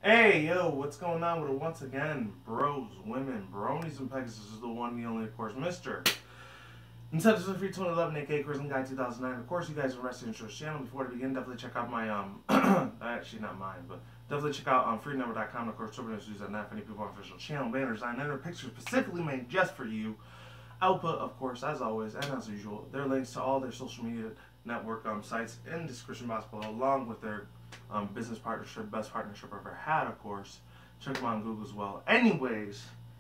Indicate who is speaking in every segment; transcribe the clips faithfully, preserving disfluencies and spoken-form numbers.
Speaker 1: Hey, yo, what's going on with it once again? Bros, women, bronies, and Pegasus is the one, the only, of course, Mister Nintendo Free twenty eleven, aka Charisma Guy two thousand nine. Of course, you guys are Wrestling Insurance channel. Before we begin, definitely check out my, um, actually not mine, but definitely check out um, free number dot com. Of course, Super News at N F, any people on official channel, banner design, and pictures specifically made just for you. Output, of course, as always, and as usual, their links to all their social media network um, sites in the description box below, along with their um, business partnership, best partnership I've ever had, of course. Check them out on Google as well. Anyways,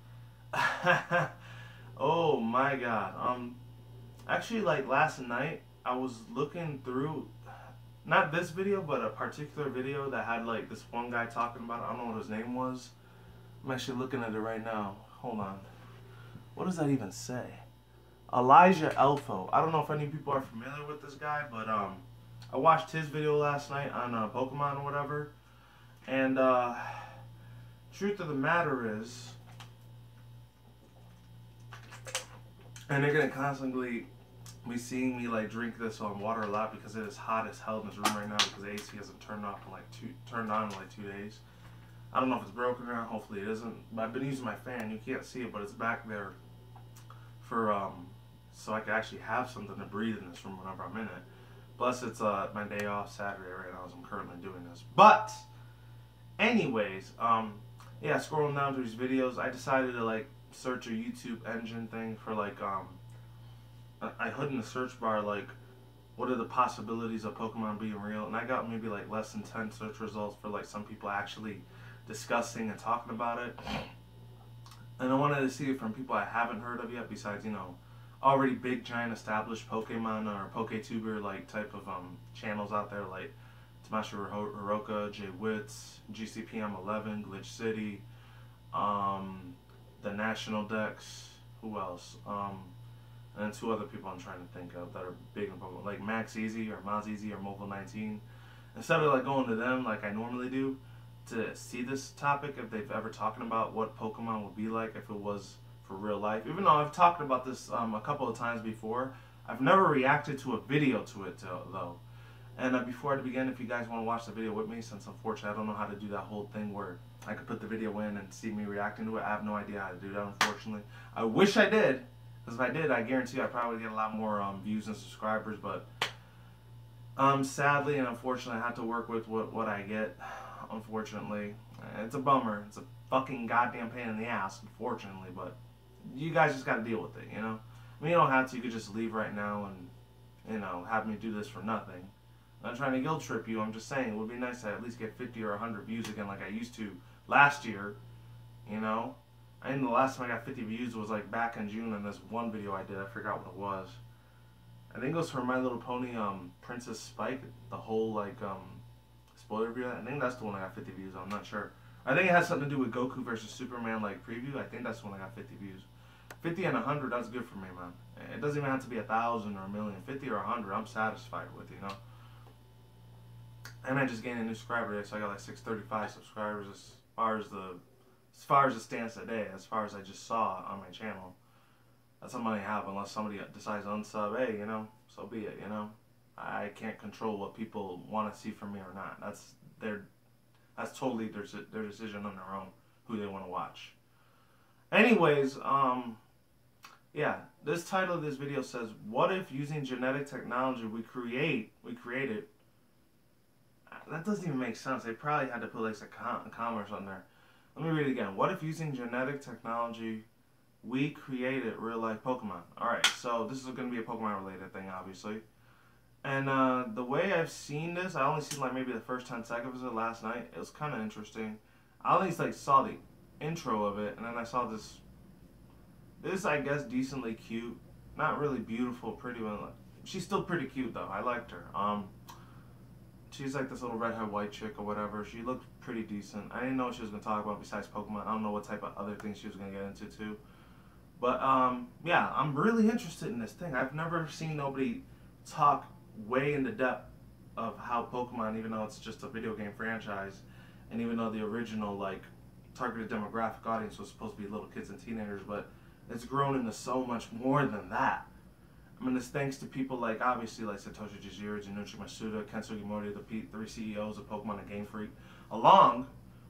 Speaker 1: oh my God. Um, actually, like last night, I was looking through, not this video, but a particular video that had like this one guy talking about it. I don't know what his name was. I'm actually looking at it right now. Hold on. What does that even say? Elijah Elfo. I don't know if any people are familiar with this guy, but um, I watched his video last night on uh, Pokemon or whatever. And uh, truth of the matter is, and they're gonna constantly be seeing me like drink this um, water a lot because it is hot as hell in this room right now because the A C hasn't turned off in like two turned on in like two days. I don't know if it's broken or not. Hopefully it isn't. But I've been using my fan. You can't see it, but it's back there for um so I can actually have something to breathe in this room whenever I'm in it. Plus it's uh my day off Saturday right now as I'm currently doing this. But anyways, um yeah, scrolling down through these videos, I decided to like search a YouTube engine thing for like um I put in the search bar like what are the possibilities of Pokemon being real, and I got maybe like less than ten search results for like some people actually discussing and talking about it. And I wanted to see it from people I haven't heard of yet, besides, you know, already big, giant, established Pokemon or PokeTuber like type of um channels out there, like Tamasha Hiroka, Jay Witz, G C P M eleven, Glitch City, um, the National Dex, who else? Um, and then two other people I'm trying to think of that are big in Pokemon, like Max Easy or Maz Easy or Mobile nineteen. Instead of like going to them like I normally do, to see this topic, if they've ever talking about what Pokemon would be like if it was for real life. Even though I've talked about this um, a couple of times before, I've never reacted to a video to it though. And uh, before I begin, if you guys want to watch the video with me, since unfortunately I don't know how to do that whole thing where I could put the video in and see me reacting to it, I have no idea how to do that, unfortunately. I wish I did, because if I did, I guarantee I'd probably get a lot more um, views and subscribers, but um, sadly and unfortunately I have to work with what, what I get. Unfortunately, it's a bummer. It's a fucking goddamn pain in the ass, unfortunately, but you guys just got to deal with it, you know? I mean, you don't have to. You could just leave right now and, you know, have me do this for nothing. I'm not trying to guilt trip you. I'm just saying it would be nice to at least get fifty or one hundred views again like I used to last year, you know? I think the last time I got fifty views was like back in June on this one video I did. I forgot what it was. I think it was for My Little Pony um, Princess Spike, the whole, like, um, spoiler review. I think that's the one I got fifty views on. I'm not sure. I think it has something to do with Goku versus Superman like preview. I think that's the one I got fifty views. fifty and one hundred, that's good for me, man. It doesn't even have to be a thousand or a million. fifty or one hundred, I'm satisfied with, you know. And I just gained a new subscriber today, so I got like six thirty-five subscribers as far as the as far as it stands today. As far as I just saw on my channel, that's how many I have. Unless somebody decides to unsub, hey, you know, so be it, you know. I can't control what people want to see from me or not. That's their, that's totally their their decision on their own who they want to watch. Anyways, um, yeah, this title of this video says, "What if using genetic technology we create we created?" That doesn't even make sense. They probably had to put like some com commerce on there. Let me read it again. What if using genetic technology we created real life Pokemon? All right, so this is going to be a Pokemon related thing, obviously. And uh, the way I've seen this, I only seen like maybe the first ten seconds of it last night. It was kind of interesting. I only like saw the intro of it, and then I saw this, this I guess decently cute, not really beautiful, pretty one. She's still pretty cute though. I liked her. Um, she's like this little red-haired white chick or whatever. She looked pretty decent. I didn't know what she was gonna talk about besides Pokemon. I don't know what type of other things she was gonna get into too. But um, yeah, I'm really interested in this thing. I've never seen nobody talk way into depth of how Pokemon, even though it's just a video game franchise, and even though the original like targeted demographic audience was supposed to be little kids and teenagers, but it's grown into so much more than that. I mean, it's thanks to people like, obviously, like Satoshi Tajiri, Junichi Masuda, Ken Sugimori, the P three C E Os of Pokemon and Game Freak, along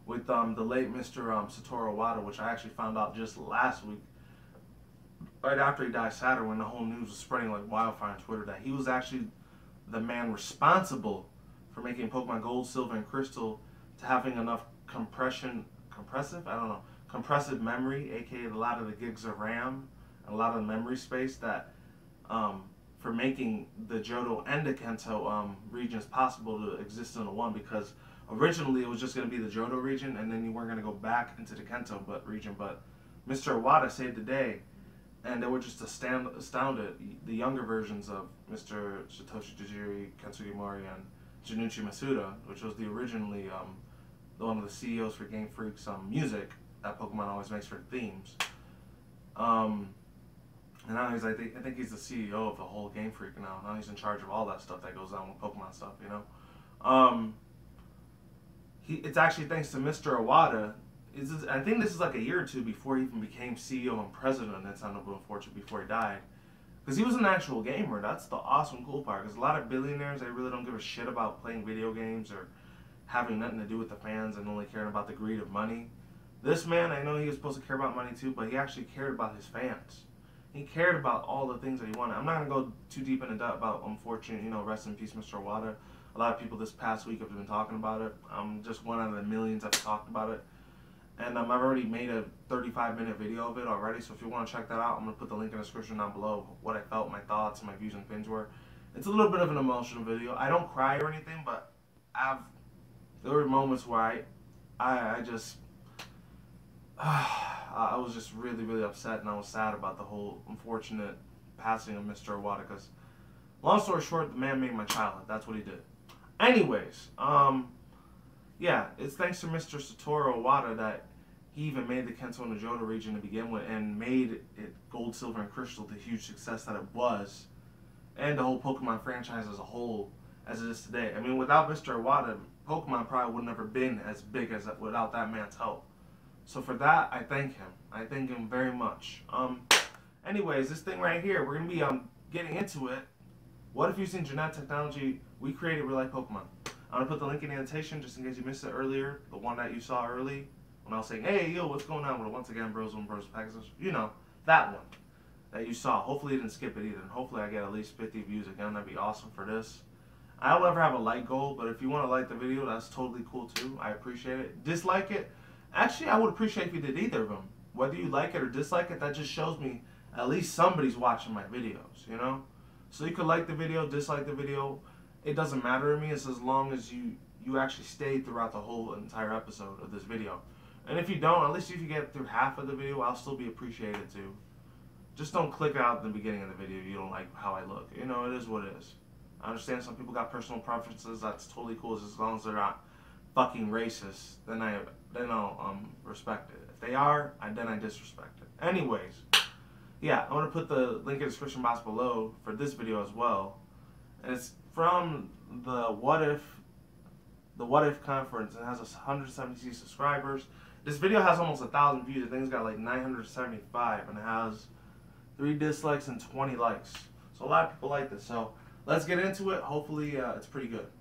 Speaker 1: with um, the late Mister Um, Satoru Iwata, which I actually found out just last week, right after he died Saturday, when the whole news was spreading like wildfire on Twitter, that he was actually the man responsible for making Pokemon Gold, Silver, and Crystal to having enough compression, compressive, I don't know, compressive memory, aka a lot of the gigs of RAM, and a lot of the memory space that, um, for making the Johto and the Kanto um, regions possible to exist in the one, because originally it was just going to be the Johto region, and then you weren't going to go back into the Kanto but region, but Mister Iwata saved the day, and they were just astound, astounded, the younger versions of Mister Satoshi Tajiri, Kensuke Mori, and Junichi Masuda, which was the originally um, one of the C E Os for Game Freak's um, music that Pokemon always makes for themes. Um, and now he's, I think, I think he's the C E O of the whole Game Freak now. Now he's in charge of all that stuff that goes on with Pokemon stuff, you know. Um, he, it's actually thanks to Mister Iwata. It's, I think this is like a year or two before he even became C E O and president of Nintendo, unfortunately, before he died. Because he was an actual gamer. That's the awesome cool part. Because a lot of billionaires, they really don't give a shit about playing video games or having nothing to do with the fans and only caring about the greed of money. This man, I know he was supposed to care about money too, but he actually cared about his fans. He cared about all the things that he wanted. I'm not going to go too deep into that about, unfortunate, you know, rest in peace, Mister Iwata. A lot of people this past week have been talking about it. I'm just one out of the millions that have talked about it. And um, I've already made a thirty-five minute video of it already, so if you want to check that out, I'm going to put the link in the description down below, what I felt, my thoughts, and my views and opinions were. It's a little bit of an emotional video. I don't cry or anything, but I've, there were moments where I, I, I just, uh, I was just really, really upset, and I was sad about the whole unfortunate passing of Mister Iwata, because long story short, the man made my childhood. That's what he did. Anyways, um... yeah, it's thanks to Mister Satoru Iwata that he even made the Kanto and the Johto region to begin with and made it Gold, Silver, and Crystal the huge success that it was, and the whole Pokemon franchise as a whole as it is today. I mean, without Mister Iwata, Pokemon probably would have never been as big as it without that man's help. So for that, I thank him. I thank him very much. Um, anyways, this thing right here, we're going to be um, getting into it. What if using genetic technology, we created real-life Pokemon? I'm going to put the link in the annotation just in case you missed it earlier. The one that you saw early when I was saying, hey, yo, what's going on with it? Once again, Bros and Bros Pegasus. You know, that one that you saw. Hopefully you didn't skip it either. And hopefully I get at least fifty views again. That'd be awesome for this. I don't ever have a like goal, but if you want to like the video, that's totally cool too. I appreciate it. Dislike it. Actually, I would appreciate if you did either of them. Whether you like it or dislike it, that just shows me at least somebody's watching my videos, you know? So you could like the video, dislike the video. It doesn't matter to me. It's as long as you, you actually stay throughout the whole entire episode of this video. And if you don't, at least if you get through half of the video, I'll still be appreciated too. Just don't click out in the beginning of the video. You don't like how I look. You know, it is what it is. I understand some people got personal preferences. That's totally cool. As long as they're not fucking racist, then I then I'll um respect it. If they are, I, then I disrespect it. Anyways, yeah, I'm gonna put the link in the description box below for this video as well. And it's from the What If the What If conference. It has one hundred seventy subscribers. This video has almost a thousand views. I think it's got like nine hundred seventy-five, and it has three dislikes and twenty likes. So a lot of people like this. So let's get into it. Hopefully, uh, it's pretty good.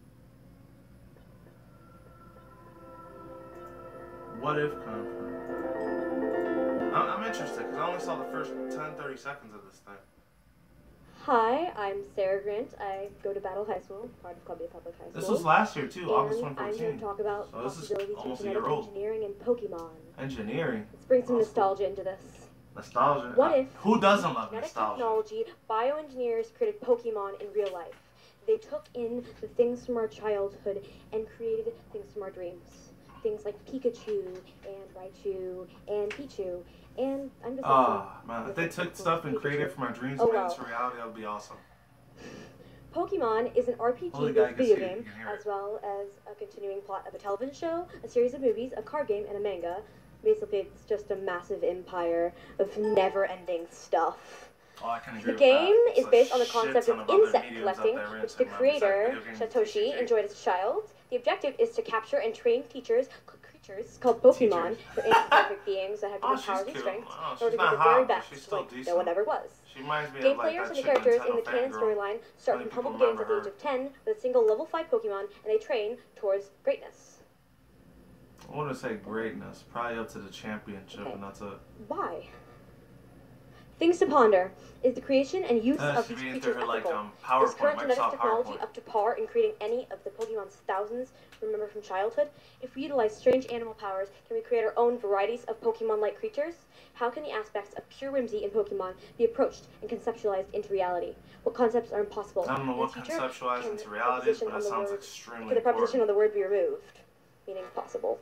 Speaker 1: What If conference. I'm, I'm interested because I only saw the first ten, thirty seconds of this thing.
Speaker 2: Hi, I'm Sarah Grant. I go to Battle High School, part of Columbia Public High School.
Speaker 1: This was last year too, August twenty fourteen.
Speaker 2: I'm here to talk about
Speaker 1: so this is
Speaker 2: possibilities
Speaker 1: almost
Speaker 2: in
Speaker 1: a year
Speaker 2: genetic
Speaker 1: old.
Speaker 2: engineering and Pokemon.
Speaker 1: Engineering?
Speaker 2: Let's bring some
Speaker 1: awesome.
Speaker 2: nostalgia into this.
Speaker 1: Nostalgia?
Speaker 2: What
Speaker 1: uh,
Speaker 2: if
Speaker 1: who doesn't love
Speaker 2: genetic
Speaker 1: nostalgia?
Speaker 2: technology, bioengineers created Pokemon in real life? They took in the things from our childhood and created things from our dreams. Things like Pikachu and Raichu and Pichu. And I'm just
Speaker 1: Ah, oh, man, if they took stuff and created it from our dreams
Speaker 2: oh,
Speaker 1: and
Speaker 2: well.
Speaker 1: into reality, that would be awesome.
Speaker 2: Pokemon is an R P G-based video game, as well as a continuing plot of a television show, a series of movies, a card game, and a manga. Basically, it's just a massive empire of never-ending stuff.
Speaker 1: Oh, I can agree
Speaker 2: the game
Speaker 1: with that.
Speaker 2: is based on the concept of insect
Speaker 1: mediums
Speaker 2: collecting,
Speaker 1: out there
Speaker 2: which the creator, Satoshi, enjoyed as a child. The objective is to capture and train teachers, creatures called Pokemon, for anthropomorphic beings that have
Speaker 1: Oh,
Speaker 2: different powers
Speaker 1: she's
Speaker 2: and
Speaker 1: cute.
Speaker 2: strengths,
Speaker 1: Oh,
Speaker 2: in order to
Speaker 1: she's
Speaker 2: be
Speaker 1: not
Speaker 2: the
Speaker 1: hot,
Speaker 2: very
Speaker 1: but
Speaker 2: best,
Speaker 1: she's still
Speaker 2: like
Speaker 1: decent.
Speaker 2: no one ever was.
Speaker 1: She reminds me
Speaker 2: Game
Speaker 1: of like
Speaker 2: players
Speaker 1: that
Speaker 2: and the
Speaker 1: chick
Speaker 2: characters in
Speaker 1: Nintendo
Speaker 2: the canon
Speaker 1: fangirl.
Speaker 2: storyline start
Speaker 1: Many
Speaker 2: from
Speaker 1: people
Speaker 2: humble beginnings at the
Speaker 1: remember
Speaker 2: age of ten with a single level five Pokemon, and they train towards greatness.
Speaker 1: I want to say greatness. Probably up to the championship, okay. And that's it.
Speaker 2: Why? Things to ponder. Is the creation and use
Speaker 1: uh,
Speaker 2: of these creatures ethical?
Speaker 1: Like, um, PowerPoint,
Speaker 2: is current genetic
Speaker 1: Microsoft
Speaker 2: technology
Speaker 1: PowerPoint.
Speaker 2: up to par in creating any of the Pokemon's thousands remember from childhood? If we utilize strange animal powers, can we create our own varieties of Pokemon-like creatures? How can the aspects of pure whimsy in Pokemon be approached and conceptualized into reality? What concepts are impossible?
Speaker 1: I don't know
Speaker 2: in
Speaker 1: what conceptualized into reality is, but that sounds
Speaker 2: word,
Speaker 1: extremely
Speaker 2: Can the preposition
Speaker 1: important.
Speaker 2: on the word be removed? Meaning possible.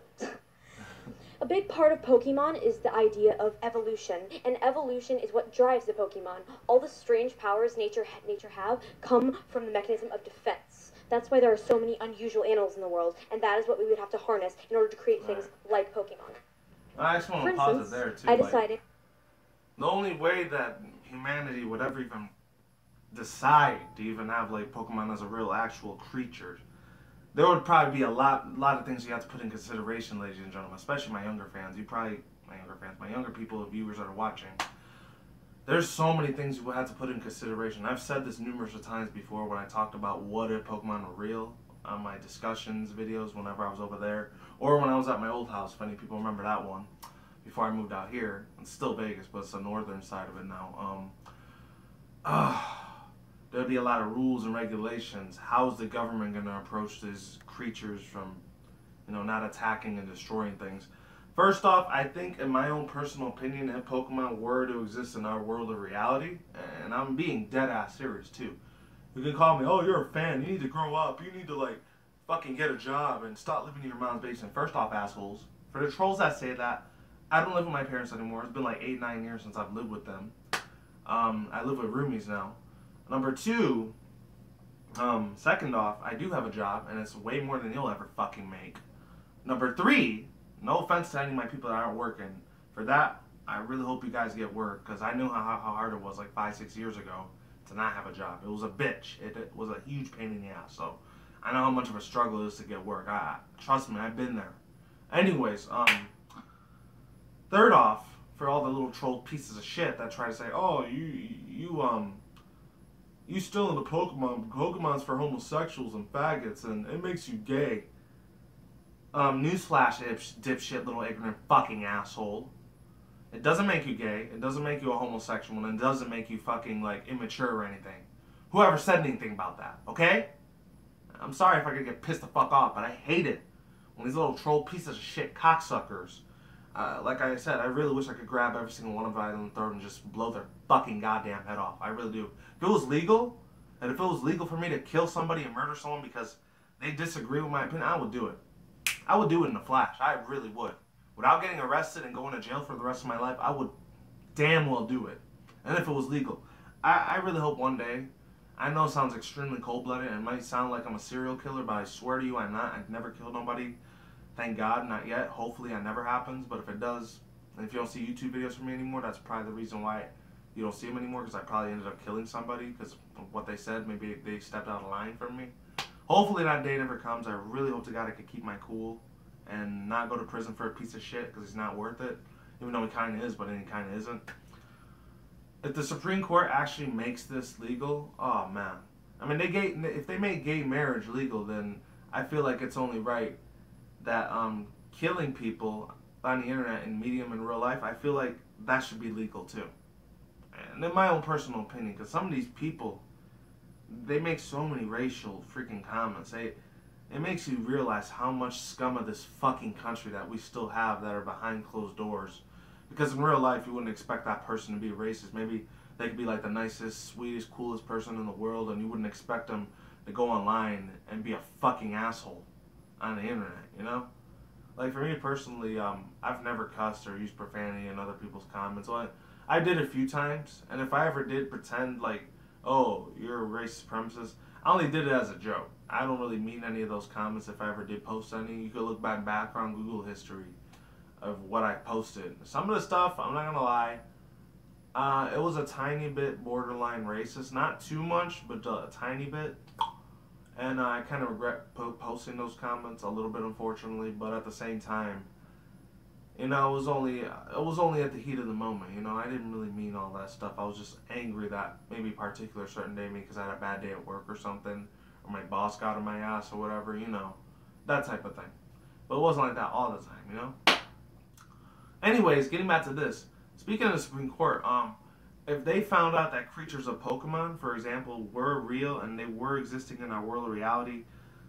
Speaker 2: A big part of Pokemon is the idea of evolution, and evolution is what drives the Pokemon. All the strange powers nature nature have come from the mechanism of defense. That's why there are so many unusual animals in the world, and that is what we would have to harness in order to create things right. like Pokemon.
Speaker 1: I just want to pause it there too.
Speaker 2: I decided
Speaker 1: like, the only way that humanity would ever even decide to even have like Pokemon as a real actual creature, there would probably be a lot, lot of things you have to put in consideration, ladies and gentlemen, especially my younger fans. You probably, my younger fans, my younger people, viewers that are watching. There's so many things you will have to put in consideration. I've said this numerous of times before when I talked about what if Pokemon were real on my discussions videos whenever I was over there, or when I was at my old house, if any people remember that one, before I moved out here. It's still Vegas, but it's the northern side of it now. Um, uh, There'll be a lot of rules and regulations. How's the government going to approach these creatures from, you know, not attacking and destroying things? First off, I think, in my own personal opinion, if Pokemon were to exist in our world of reality, and I'm being dead-ass serious, too. You can call me, oh, you're a fan. You need to grow up. You need to, like, fucking get a job and stop living in your mom's basement. First off, assholes. For the trolls that say that, I don't live with my parents anymore. It's been like eight, nine years since I've lived with them. Um, I live with roomies now. Number two, um, second off, I do have a job, and it's way more than you'll ever fucking make. Number three, no offense to any of my people that aren't working. For that, I really hope you guys get work, because I knew how, how hard it was like five, six years ago to not have a job. It was a bitch. It, it was a huge pain in the ass, so I know how much of a struggle it is to get work. I, trust me, I've been there. Anyways, um, third off, for all the little troll pieces of shit that try to say, oh, you, you, um, you still into Pokemon. Pokemon's for homosexuals and faggots, and it makes you gay. Um, newsflash, dipshit, little ignorant fucking asshole. It doesn't make you gay. It doesn't make you a homosexual, and it doesn't make you fucking, like, immature or anything. Whoever said anything about that, okay? I'm sorry if I could get pissed the fuck off, but I hate it when these little troll pieces of shit cocksuckers, uh, like I said, I really wish I could grab every single one of them in the throat and just blow their fucking goddamn head off. I really do. If it was legal, and if it was legal for me to kill somebody and murder someone because they disagree with my opinion, I would do it. I would do it in a flash. I really would. Without getting arrested and going to jail for the rest of my life, I would damn well do it. And if it was legal. I, I really hope one day, I know it sounds extremely cold-blooded and it might sound like I'm a serial killer, but I swear to you I'm not. I've never killed nobody. Thank God, not yet. Hopefully that never happens, but if it does, and if you don't see YouTube videos from me anymore, that's probably the reason why you don't see them anymore, because I probably ended up killing somebody because of what they said. Maybe they stepped out of line from me. Hopefully that day never comes. I really hope to God I could keep my cool and not go to prison for a piece of shit because he's not worth it. Even though he kind of is, but then he kind of isn't. If the Supreme Court actually makes this legal, oh man. I mean, they gay, if they make gay marriage legal, then I feel like it's only right that um, killing people on the internet and medium in real life, I feel like that should be legal too. And in my own personal opinion, because some of these people, they make so many racial freaking comments. They, it makes you realize how much scum of this fucking country that we still have that are behind closed doors. Because in real life, you wouldn't expect that person to be racist. Maybe they could be like the nicest, sweetest, coolest person in the world, and you wouldn't expect them to go online and be a fucking asshole on the internet, you know? Like, for me personally, um, I've never cussed or used profanity in other people's comments. Well, I, I did a few times, and if I ever did pretend like, oh, you're a racist supremacist, I only did it as a joke. I don't really mean any of those comments if I ever did post any. You could look back background Google history of what I posted. Some of the stuff, I'm not gonna lie, uh, it was a tiny bit borderline racist. Not too much, but a tiny bit. And uh, I kind of regret po posting those comments a little bit, unfortunately. But at the same time, you know, it was only it was only at the heat of the moment. You know, I didn't really mean all that stuff. I was just angry that maybe a particular certain day, because I had a bad day at work or something, or my boss got on my ass or whatever. You know, that type of thing. But it wasn't like that all the time, you know? Anyways, getting back to this. Speaking of the Supreme Court, um, if they found out that creatures of Pokemon, for example, were real and they were existing in our world of reality,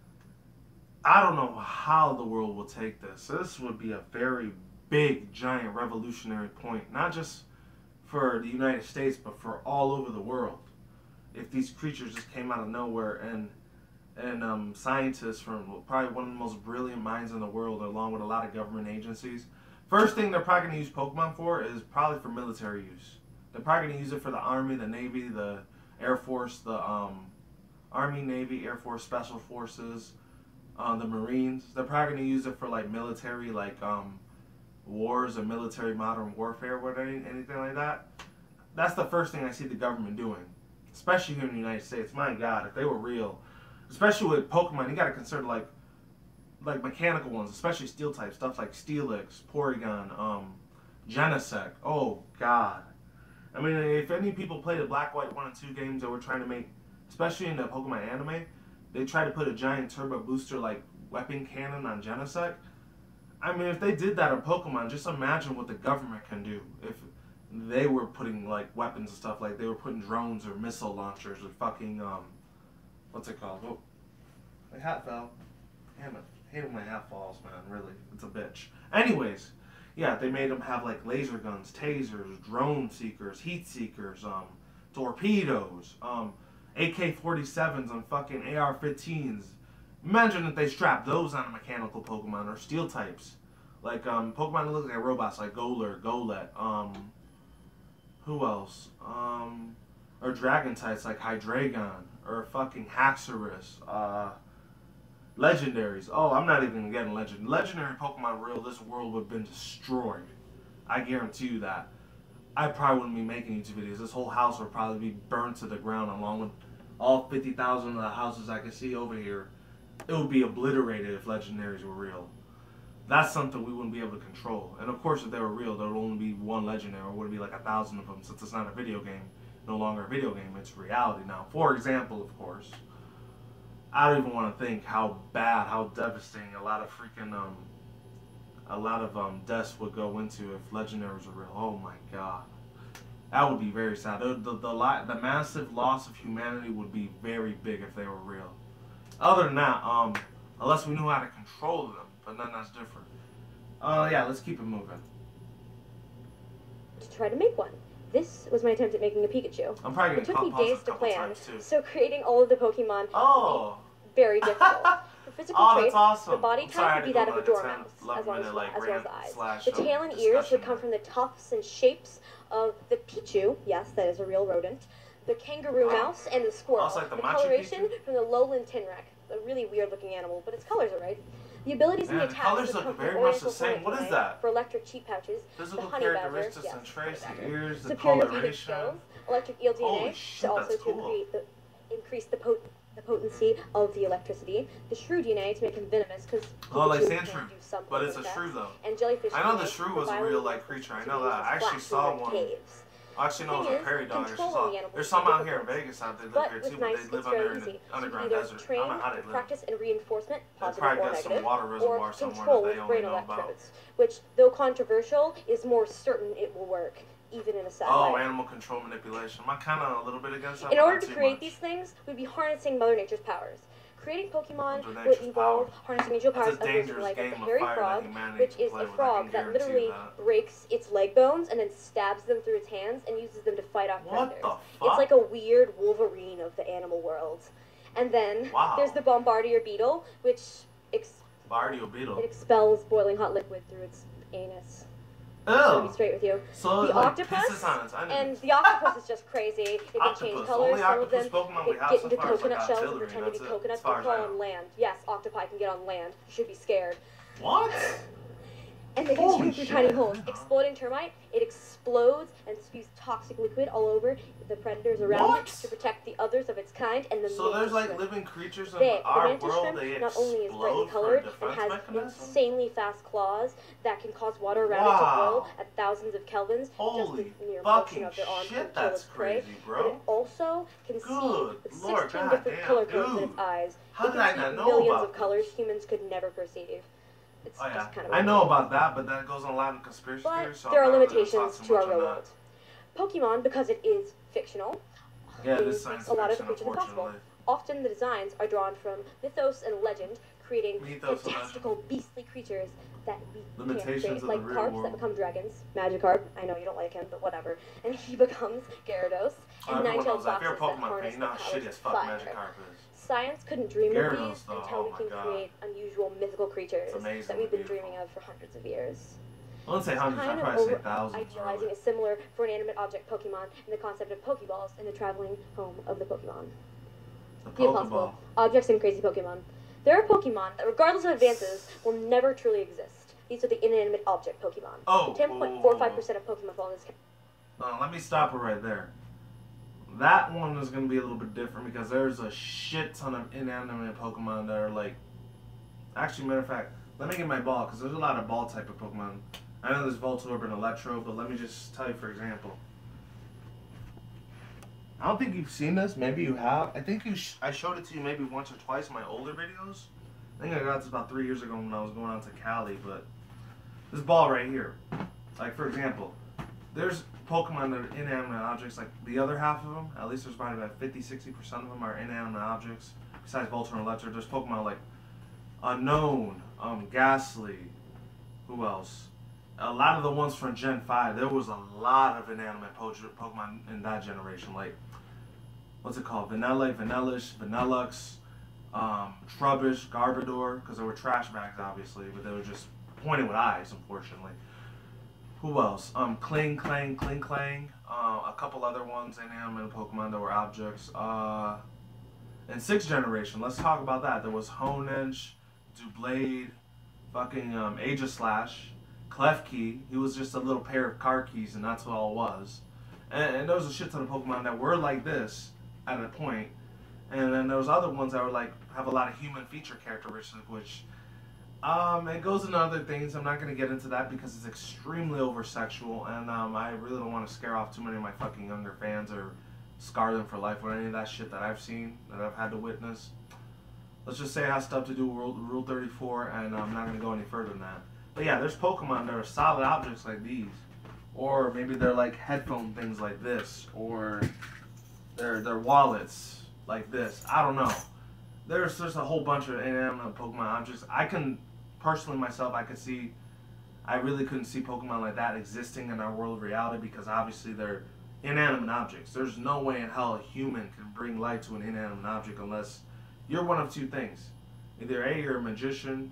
Speaker 1: I don't know how the world will take this. This would be a very big, giant, revolutionary point, not just for the United States, but for all over the world. If these creatures just came out of nowhere and and um, scientists from probably one of the most brilliant minds in the world, along with a lot of government agencies, first thing they're probably going to use Pokemon for is probably for military use. They're probably going to use it for the Army, the Navy, the Air Force, the um, Army, Navy, Air Force, Special Forces, uh, the Marines. They're probably going to use it for like military, like um, wars or military modern warfare, or anything like that. That's the first thing I see the government doing, especially here in the United States. My God, if they were real, especially with Pokemon, you got to consider like like mechanical ones, especially steel type stuff like Steelix, Porygon, um, Genesect. Oh God. I mean, if any people play the Black, White one and two games that we're trying to make, especially in the Pokemon anime, they try to put a giant turbo booster like weapon cannon on Genesect. I mean, if they did that on Pokemon, just imagine what the government can do if they were putting like weapons and stuff, like they were putting drones or missile launchers or fucking um, what's it called? Oh, my hat fell. Damn it! I hate when my hat falls, man. Really, it's a bitch. Anyways. Yeah, they made them have like laser guns, tasers, drone seekers, heat seekers, um, torpedoes, um, A K forty-sevens and fucking A R fifteens. Imagine if they strapped those on a mechanical Pokemon or steel types. Like um, Pokemon that look like robots like Golurk, Golett, um, who else? Um, or dragon types like Hydreigon, or fucking Haxorus, uh... Legendaries. Oh, I'm not even getting legend. Legendary Pokemon real, this world would have been destroyed. I guarantee you that. I probably wouldn't be making YouTube videos. This whole house would probably be burned to the ground along with all fifty thousand of the houses I can see over here. It would be obliterated if legendaries were real. That's something we wouldn't be able to control. And of course, if they were real, there would only be one legendary, or would be like a thousand of them, since it's not a video game. No longer a video game, it's reality now. For example, of course. I don't even want to think how bad, how devastating a lot of freaking, um, a lot of um, deaths would go into if legendaries were real. Oh my God. That would be very sad. The, the, the, the massive loss of humanity would be very big if they were real. Other than that, um, unless we knew how to control them, but then that's different. Uh, yeah, let's keep it moving.
Speaker 2: To try to make one. This was my attempt at making a Pikachu.
Speaker 1: I'm probably
Speaker 2: It took me days to plan,
Speaker 1: too.
Speaker 2: so creating all of the Pokemon
Speaker 1: oh.
Speaker 2: would be very difficult. For physical
Speaker 1: oh,
Speaker 2: traits,
Speaker 1: awesome.
Speaker 2: the body type would be that of a Dormouse, as well as,
Speaker 1: like,
Speaker 2: as, well as the eyes.
Speaker 1: slash,
Speaker 2: the tail and ears would come
Speaker 1: there.
Speaker 2: from the tufts and shapes of the Pichu, yes, that is a real rodent, the kangaroo mouse, and the squirrel.
Speaker 1: Also like the
Speaker 2: the
Speaker 1: Machu
Speaker 2: coloration
Speaker 1: Picchu?
Speaker 2: from the lowland Tinrack, a really weird looking animal, but its colors are right. The abilities
Speaker 1: Man,
Speaker 2: and the
Speaker 1: the
Speaker 2: attacks
Speaker 1: colors
Speaker 2: would
Speaker 1: look
Speaker 2: come
Speaker 1: very
Speaker 2: from
Speaker 1: much the
Speaker 2: Oriental
Speaker 1: same. What is
Speaker 2: Plant
Speaker 1: that?
Speaker 2: For electric cheat pouches,
Speaker 1: Physical
Speaker 2: the honey badger,
Speaker 1: characteristics
Speaker 2: yes,
Speaker 1: and traits,
Speaker 2: honey
Speaker 1: the
Speaker 2: badger.
Speaker 1: ears, the
Speaker 2: Superior
Speaker 1: coloration.
Speaker 2: mutant skills, electric eel D N A,
Speaker 1: Holy shit,
Speaker 2: to also
Speaker 1: that's
Speaker 2: to
Speaker 1: cool.
Speaker 2: create the, increase the, pot the potency of the electricity. The shrew D N A to make him venomous, because
Speaker 1: Oh, like
Speaker 2: Pikachu
Speaker 1: sand
Speaker 2: can
Speaker 1: shrew.
Speaker 2: do some
Speaker 1: But it's a
Speaker 2: effects.
Speaker 1: shrew though.
Speaker 2: And jellyfish
Speaker 1: I know
Speaker 2: D N A
Speaker 1: the shrew
Speaker 2: for
Speaker 1: was a
Speaker 2: violent
Speaker 1: real like
Speaker 2: effects
Speaker 1: creature. I
Speaker 2: to
Speaker 1: know
Speaker 2: use
Speaker 1: that.
Speaker 2: as
Speaker 1: I actually
Speaker 2: flash
Speaker 1: saw
Speaker 2: in
Speaker 1: one.
Speaker 2: caves.
Speaker 1: I actually know it was
Speaker 2: Thing
Speaker 1: a
Speaker 2: is,
Speaker 1: prairie dog. I just
Speaker 2: controlling
Speaker 1: saw.
Speaker 2: the animals
Speaker 1: There's
Speaker 2: is
Speaker 1: some out here in
Speaker 2: difficult.
Speaker 1: Vegas out there that
Speaker 2: But
Speaker 1: live here
Speaker 2: with
Speaker 1: too, but
Speaker 2: nice,
Speaker 1: they live
Speaker 2: it's
Speaker 1: under
Speaker 2: very
Speaker 1: an
Speaker 2: easy. So you can
Speaker 1: underground
Speaker 2: either
Speaker 1: desert. I
Speaker 2: train,
Speaker 1: don't know how they live.
Speaker 2: practice, and reinforcement,
Speaker 1: They
Speaker 2: positive
Speaker 1: probably
Speaker 2: or
Speaker 1: got some
Speaker 2: negative,
Speaker 1: water reservoir
Speaker 2: or
Speaker 1: somewhere
Speaker 2: control
Speaker 1: that they
Speaker 2: with
Speaker 1: only
Speaker 2: brain
Speaker 1: know about.
Speaker 2: electrodes, which, though controversial, is more certain it will work, even in a sad
Speaker 1: Oh,
Speaker 2: way.
Speaker 1: animal control manipulation. I'm kind of a little bit against that.
Speaker 2: In
Speaker 1: but
Speaker 2: order
Speaker 1: not
Speaker 2: to
Speaker 1: too
Speaker 2: create
Speaker 1: much.
Speaker 2: these things, we'd be harnessing Mother Nature's powers. Creating Pokemon
Speaker 1: Mother
Speaker 2: would
Speaker 1: Nature's
Speaker 2: involve
Speaker 1: power.
Speaker 2: harnessing natural
Speaker 1: That's
Speaker 2: powers
Speaker 1: a
Speaker 2: of
Speaker 1: dangerous
Speaker 2: like
Speaker 1: game
Speaker 2: a
Speaker 1: of
Speaker 2: hairy
Speaker 1: fire that
Speaker 2: frog,
Speaker 1: humanity
Speaker 2: which
Speaker 1: can
Speaker 2: is
Speaker 1: play
Speaker 2: a
Speaker 1: with, I
Speaker 2: frog
Speaker 1: can
Speaker 2: that
Speaker 1: guarantee
Speaker 2: literally
Speaker 1: that.
Speaker 2: breaks its leg bones and then stabs them through its hands and uses them to fight off
Speaker 1: What
Speaker 2: predators.
Speaker 1: the
Speaker 2: It's
Speaker 1: fuck?
Speaker 2: like a weird Wolverine of the animal world. And then
Speaker 1: Wow.
Speaker 2: there's the Bombardier beetle, which ex
Speaker 1: Bardio beetle.
Speaker 2: it expels boiling hot liquid through its anus. To
Speaker 1: Oh.
Speaker 2: be straight with you.
Speaker 1: So
Speaker 2: The
Speaker 1: it like
Speaker 2: octopus,
Speaker 1: pisses on its enemies.
Speaker 2: And the octopus is just crazy. It can
Speaker 1: Octopus.
Speaker 2: change
Speaker 1: The
Speaker 2: colors.
Speaker 1: only
Speaker 2: Some of
Speaker 1: octopus
Speaker 2: them
Speaker 1: Pokemon we
Speaker 2: they
Speaker 1: have
Speaker 2: get
Speaker 1: so
Speaker 2: into
Speaker 1: far is like
Speaker 2: coconut shells and
Speaker 1: Octillery,
Speaker 2: pretend to
Speaker 1: that's
Speaker 2: be
Speaker 1: it,
Speaker 2: coconuts.
Speaker 1: as far
Speaker 2: They
Speaker 1: as
Speaker 2: crawl
Speaker 1: I know.
Speaker 2: on land. Yes, octopi can get on land. You should be scared.
Speaker 1: What?
Speaker 2: And they
Speaker 1: Holy
Speaker 2: consume through
Speaker 1: shit.
Speaker 2: tiny holes. Exploding termite, it explodes and spews toxic liquid all over the predators around
Speaker 1: What?
Speaker 2: it to protect the others of its kind and the
Speaker 1: So there's
Speaker 2: mantis
Speaker 1: like
Speaker 2: shrimp.
Speaker 1: living creatures in
Speaker 2: They, the
Speaker 1: our
Speaker 2: mantis
Speaker 1: world.
Speaker 2: shrimp
Speaker 1: They
Speaker 2: not only is brightly
Speaker 1: explode for
Speaker 2: colored
Speaker 1: a
Speaker 2: and
Speaker 1: defense
Speaker 2: has
Speaker 1: mechanism.
Speaker 2: insanely fast claws that can cause water around it to
Speaker 1: Wow.
Speaker 2: boil at thousands of kelvins
Speaker 1: Holy
Speaker 2: just with mere
Speaker 1: fucking
Speaker 2: function of their arms
Speaker 1: shit,
Speaker 2: to kill
Speaker 1: that's
Speaker 2: its prey.
Speaker 1: crazy,
Speaker 2: But it
Speaker 1: bro.
Speaker 2: also can see
Speaker 1: Good
Speaker 2: with
Speaker 1: Lord,
Speaker 2: sixteen
Speaker 1: God
Speaker 2: different
Speaker 1: damn,
Speaker 2: color codes in
Speaker 1: dude.
Speaker 2: its eyes.
Speaker 1: How
Speaker 2: it
Speaker 1: did
Speaker 2: can
Speaker 1: I
Speaker 2: see
Speaker 1: not know
Speaker 2: millions
Speaker 1: about
Speaker 2: of colors humans could never perceive. It's
Speaker 1: oh, yeah.
Speaker 2: just kind of
Speaker 1: I know about that, but that goes on a lot of conspiracy
Speaker 2: but
Speaker 1: theories. So
Speaker 2: there
Speaker 1: I'm
Speaker 2: are
Speaker 1: not
Speaker 2: limitations
Speaker 1: really
Speaker 2: to our real
Speaker 1: that.
Speaker 2: world. Pokemon, because it is fictional,
Speaker 1: yeah,
Speaker 2: it
Speaker 1: this
Speaker 2: makes
Speaker 1: science
Speaker 2: a lot of
Speaker 1: fiction,
Speaker 2: the creatures impossible. Often the designs are drawn from mythos and legend, creating
Speaker 1: mythos
Speaker 2: fantastical, beastly creatures that we
Speaker 1: Limitations
Speaker 2: can't create, like
Speaker 1: carps
Speaker 2: world. That become dragons. Magikarp, I know you don't like him, but whatever. And he becomes Gyarados, and
Speaker 1: oh,
Speaker 2: Ninetales
Speaker 1: like,
Speaker 2: boxes that harness the powers of fire. Science couldn't dream
Speaker 1: Gyarados,
Speaker 2: of these
Speaker 1: though,
Speaker 2: until
Speaker 1: oh
Speaker 2: we can
Speaker 1: God.
Speaker 2: create unusual mythical creatures that we've been dreaming of for hundreds of years.
Speaker 1: I wouldn't say hundreds, I'd probably say thousands.
Speaker 2: Idealizing is similar for inanimate object Pokemon and the concept of Pokeballs in the traveling home of the Pokemon.
Speaker 1: The,
Speaker 2: the impossible. Objects and crazy Pokemon. There are Pokemon that, regardless of advances, will never truly exist. These are the inanimate object Pokemon.
Speaker 1: Oh,
Speaker 2: ten point four five percent of Pokemon fall in this category.
Speaker 1: Uh, let me stop it right there. That one is going to be a little bit different because there's a shit ton of inanimate Pokemon that are like... Actually, matter of fact, let me get my ball because there's a lot of ball type of Pokemon. I know there's Voltorb and Electro, but let me just tell you, for example. I don't think you've seen this. Maybe you have. I think you sh I showed it to you maybe once or twice in my older videos. I think I got this about three years ago when I was going out to Cali, but this ball right here. Like, for example, there's Pokemon that are inanimate objects. Like, the other half of them, at least there's probably about fifty, sixty percent of them are inanimate objects. Besides Voltorb and Electro, there's Pokemon like Unknown, um, Ghastly, who else? A lot of the ones from Gen five, there was a lot of inanimate Pokemon in that generation. Like, what's it called? Vanilla, Vanillish, Vanillux, um, Trubbish, Garbodor, because they were trash bags, obviously, but they were just pointed with eyes, unfortunately. Who else? Um, Kling Clang, Kling Clang, uh, a couple other ones, inanimate Pokemon that were objects. Uh, in sixth generation, let's talk about that. There was Honedge, Doublade, fucking um, Aegislash, Klefki. He was just a little pair of car keys, and that's what all it was. And, and there was a shit ton of Pokemon that were like this at a point, and then there was other ones that were like have a lot of human feature characteristics, which um, it goes into other things. I'm not gonna get into that because it's extremely over sexual, and um, I really don't want to scare off too many of my fucking younger fans or scar them for life with any of that shit that I've seen that I've had to witness. Let's just say it has stuff to do with Rule, Rule thirty-four, and I'm not gonna go any further than that. But yeah, there's Pokemon that are solid objects like these. Or maybe they're like headphone things like this. Or they're, they're wallets like this. I don't know. There's just a whole bunch of inanimate Pokemon objects. I can, personally myself, I could see, I really couldn't see Pokemon like that existing in our world of reality because obviously they're inanimate objects. There's no way in hell a human can bring life to an inanimate object unless you're one of two things. Either A, you're a magician,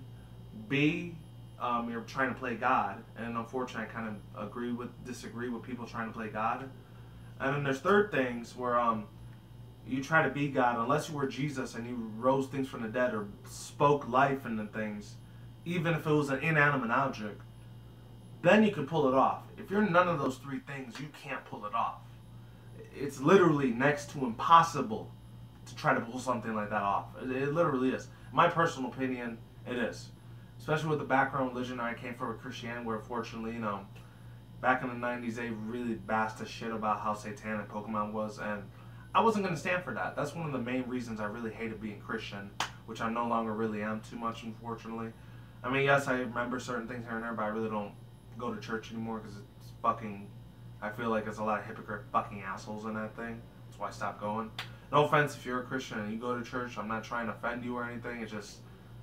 Speaker 1: B, Um, you're trying to play God, and unfortunately I kind of agree with, disagree with people trying to play God. And then there's third things where um, you try to be God, unless you were Jesus and you rose things from the dead or spoke life into things, even if it was an inanimate object, then you can pull it off. If you're none of those three things, you can't pull it off. It's literally next to impossible to try to pull something like that off. It, it literally is. In my personal opinion, it is. Especially with the background religion I came from with Christianity, where fortunately, you know, back in the nineties, they really bashed the shit about how satanic Pokemon was, and I wasn't going to stand for that. That's one of the main reasons I really hated being Christian, which I no longer really am too much, unfortunately. I mean, yes, I remember certain things here and there, but I really don't go to church anymore because it's fucking, I feel like there's a lot of hypocrite fucking assholes in that thing. That's why I stopped going. No offense if you're a Christian and you go to church, I'm not trying to offend you or anything, it's just,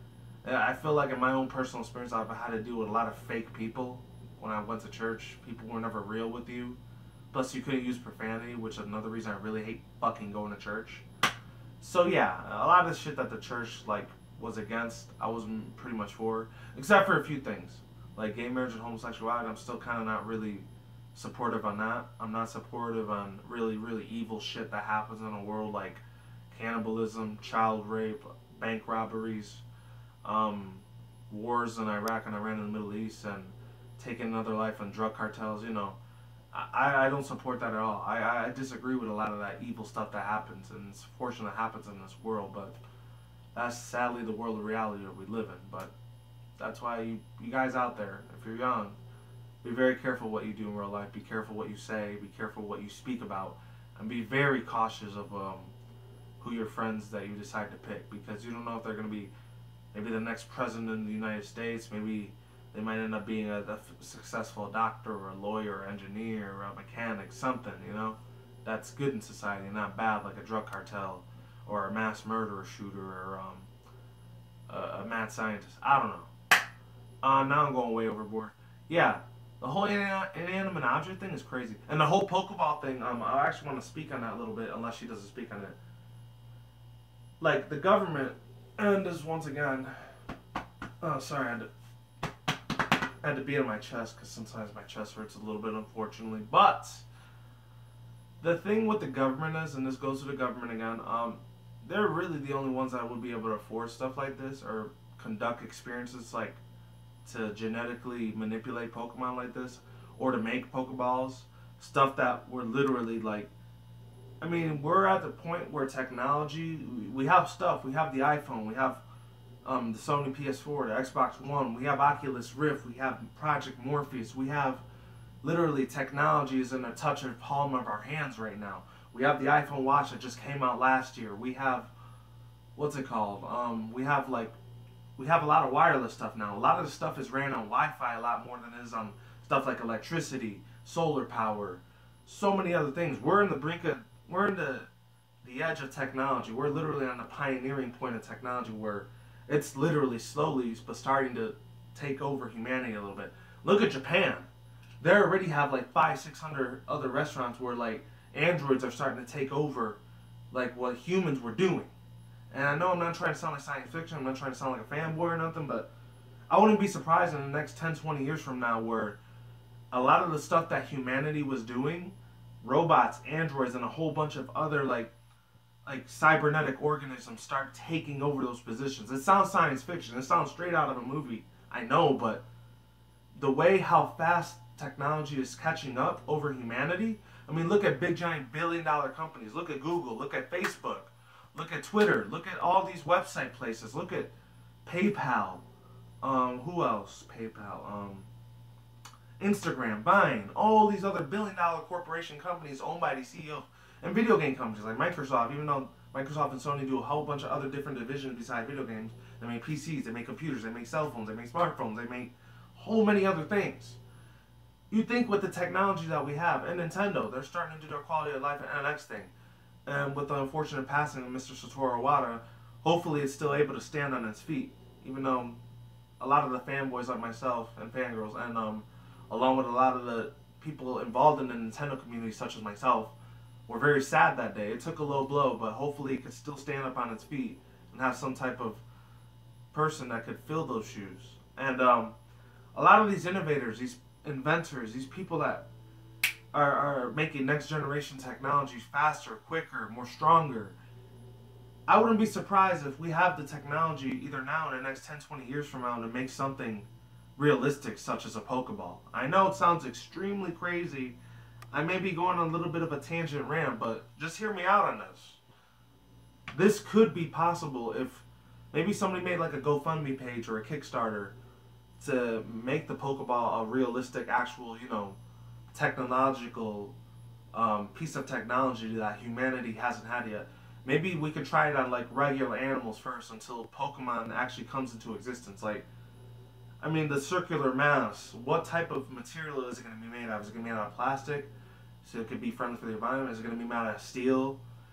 Speaker 1: I feel like in my own personal experience, I've had to deal with a lot of fake people. When I went to church, people were never real with you. Plus, you couldn't use profanity, which is another reason I really hate fucking going to church. So yeah, a lot of the shit that the church like was against, I was pretty much for, except for a few things like gay marriage and homosexuality. I'm still kind of not really supportive on that. I'm not supportive on really, really evil shit that happens in the world, like cannibalism, child rape, bank robberies. Um, wars in Iraq and Iran and the Middle East, and taking another life on drug cartels, you know, I, I don't support that at all. I, I disagree with a lot of that evil stuff that happens, and it's fortunate it happens in this world, but that's sadly the world of reality that we live in. But that's why you, you guys out there, if you're young, be very careful what you do in real life, be careful what you say, be careful what you speak about, and be very cautious of um, who your friends that you decide to pick, because you don't know if they're going to be maybe the next president of the United States, maybe they might end up being a, a successful doctor or a lawyer or engineer or a mechanic, something, you know, that's good in society, not bad, like a drug cartel or a mass murderer shooter or um, a, a mad scientist. I don't know. Uh, now I'm going way overboard. Yeah, the whole inanimate object thing is crazy. And the whole Pokeball thing, um, I actually want to speak on that a little bit, unless she doesn't speak on it. Like, the government, and this once again, oh, sorry, I had to, I had to beat on my chest, because sometimes my chest hurts a little bit, unfortunately. But, the thing with the government is, and this goes to the government again, um, they're really the only ones that would be able to afford stuff like this, or conduct experiences like to genetically manipulate Pokemon like this, or to make Pokeballs, stuff that were literally like, I mean, we're at the point where technology, we have stuff, we have the iPhone, we have um, the Sony P S four, the Xbox One, we have Oculus Rift, we have Project Morpheus, we have literally technology is in the touch of the palm of our hands right now. We have the iPhone watch that just came out last year. We have, what's it called? Um, we have like, we have a lot of wireless stuff now. A lot of the stuff is ran on Wi-Fi a lot more than it is on stuff like electricity, solar power, so many other things. We're in the brink of, we're in the, the edge of technology. We're literally on the pioneering point of technology where it's literally slowly but starting to take over humanity a little bit. Look at Japan. They already have like five, six hundred other restaurants where like androids are starting to take over like what humans were doing. And I know I'm not trying to sound like science fiction, I'm not trying to sound like a fanboy or nothing, but I wouldn't be surprised in the next ten, twenty years from now where a lot of the stuff that humanity was doing, robots, androids, and a whole bunch of other like like cybernetic organisms start taking over those positions. It sounds science fiction, it sounds straight out of a movie, I know, but the way how fast technology is catching up over humanity, I mean, look at big giant billion dollar companies, look at Google, look at Facebook, look at Twitter, look at all these website places, look at PayPal, um, who else, PayPal, um, Instagram, Vine, all these other billion dollar corporation companies owned by these C E Os, and video game companies like Microsoft, even though Microsoft and Sony do a whole bunch of other different divisions besides video games, they make P Cs, they make computers, they make cell phones, they make smartphones, they make whole many other things. You think with the technology that we have, and Nintendo, they're starting to do their quality of life and N X thing. And with the unfortunate passing of Mister Satoru Iwata, hopefully it's still able to stand on its feet. Even though a lot of the fanboys like myself and fangirls, and um, along with a lot of the people involved in the Nintendo community, such as myself, were very sad that day. It took a low blow, but hopefully it could still stand up on its feet and have some type of person that could fill those shoes. And um, a lot of these innovators, these inventors, these people that are, are making next generation technologies faster, quicker, more stronger, I wouldn't be surprised if we have the technology either now or in the next ten, twenty years from now to make something realistic such as a Pokeball. I know it sounds extremely crazy. I may be going on a little bit of a tangent rant, but just hear me out on this. This could be possible if maybe somebody made like a GoFundMe page or a Kickstarter to make the Pokeball a realistic, actual, you know, technological um, piece of technology that humanity hasn't had yet. Maybe we could try it on like regular animals first until Pokemon actually comes into existence. Like, I mean, the circular mass, what type of material is it going to be made out of? Is it going to be made out of plastic? So it could be friendly for the environment? Is it going to be made out of steel?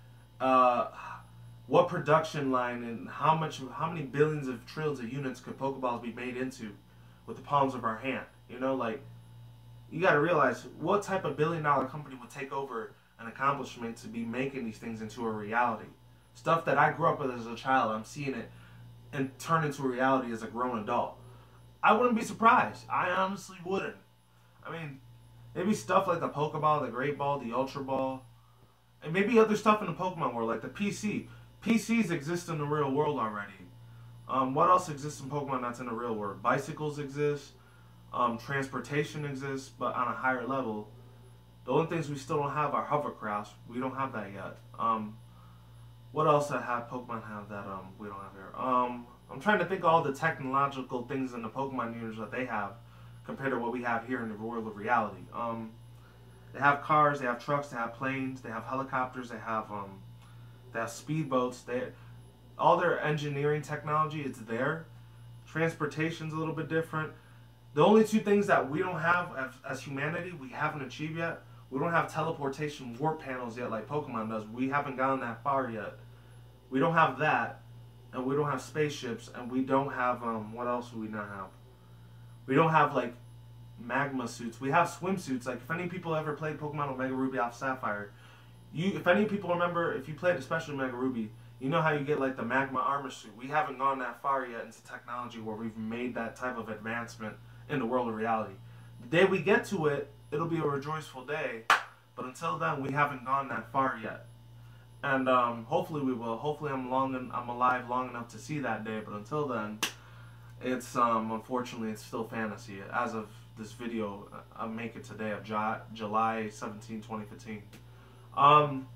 Speaker 1: Uh, what production line and how much, how many billions of trillions of units could Pokeballs be made into with the palms of our hand? You know, like, you got to realize what type of billion dollar company would take over an accomplishment to be making these things into a reality. Stuff that I grew up with as a child, I'm seeing it and turn into a reality as a grown adult. I wouldn't be surprised. I honestly wouldn't. I mean, maybe stuff like the Pokeball, the Great Ball, the Ultra Ball, and maybe other stuff in the Pokemon world, like the P C. P Cs exist in the real world already. Um, what else exists in Pokemon that's in the real world? Bicycles exist. Um, transportation exists, but on a higher level. The only things we still don't have are hovercrafts. We don't have that yet. Um, what else that have Pokemon have that um, we don't have here? Um, I'm trying to think of all the technological things in the Pokemon universe that they have compared to what we have here in the world of reality. Um, they have cars, they have trucks, they have planes, they have helicopters, they have um, they have speedboats. They all their engineering technology, it's there. Transportation's a little bit different. The only two things that we don't have as, as humanity, we haven't achieved yet, we don't have teleportation warp panels yet like Pokemon does. We haven't gone that far yet. We don't have that, and we don't have spaceships, and we don't have, um, what else do we not have? We don't have, like, magma suits. We have swimsuits. Like, if any people ever played Pokemon Omega Ruby Alpha Sapphire, you, if any people remember, if you played especially Omega Ruby, you know how you get, like, the magma armor suit. We haven't gone that far yet into technology where we've made that type of advancement in the world of reality. The day we get to it, it'll be a rejoiceful day, but until then, we haven't gone that far yet. And um, hopefully we will. Hopefully I'm long and I'm alive long enough to see that day, but until then, it's um, unfortunately it's still fantasy. As of this video, I make it today of July seventeenth, twenty fifteen. Um,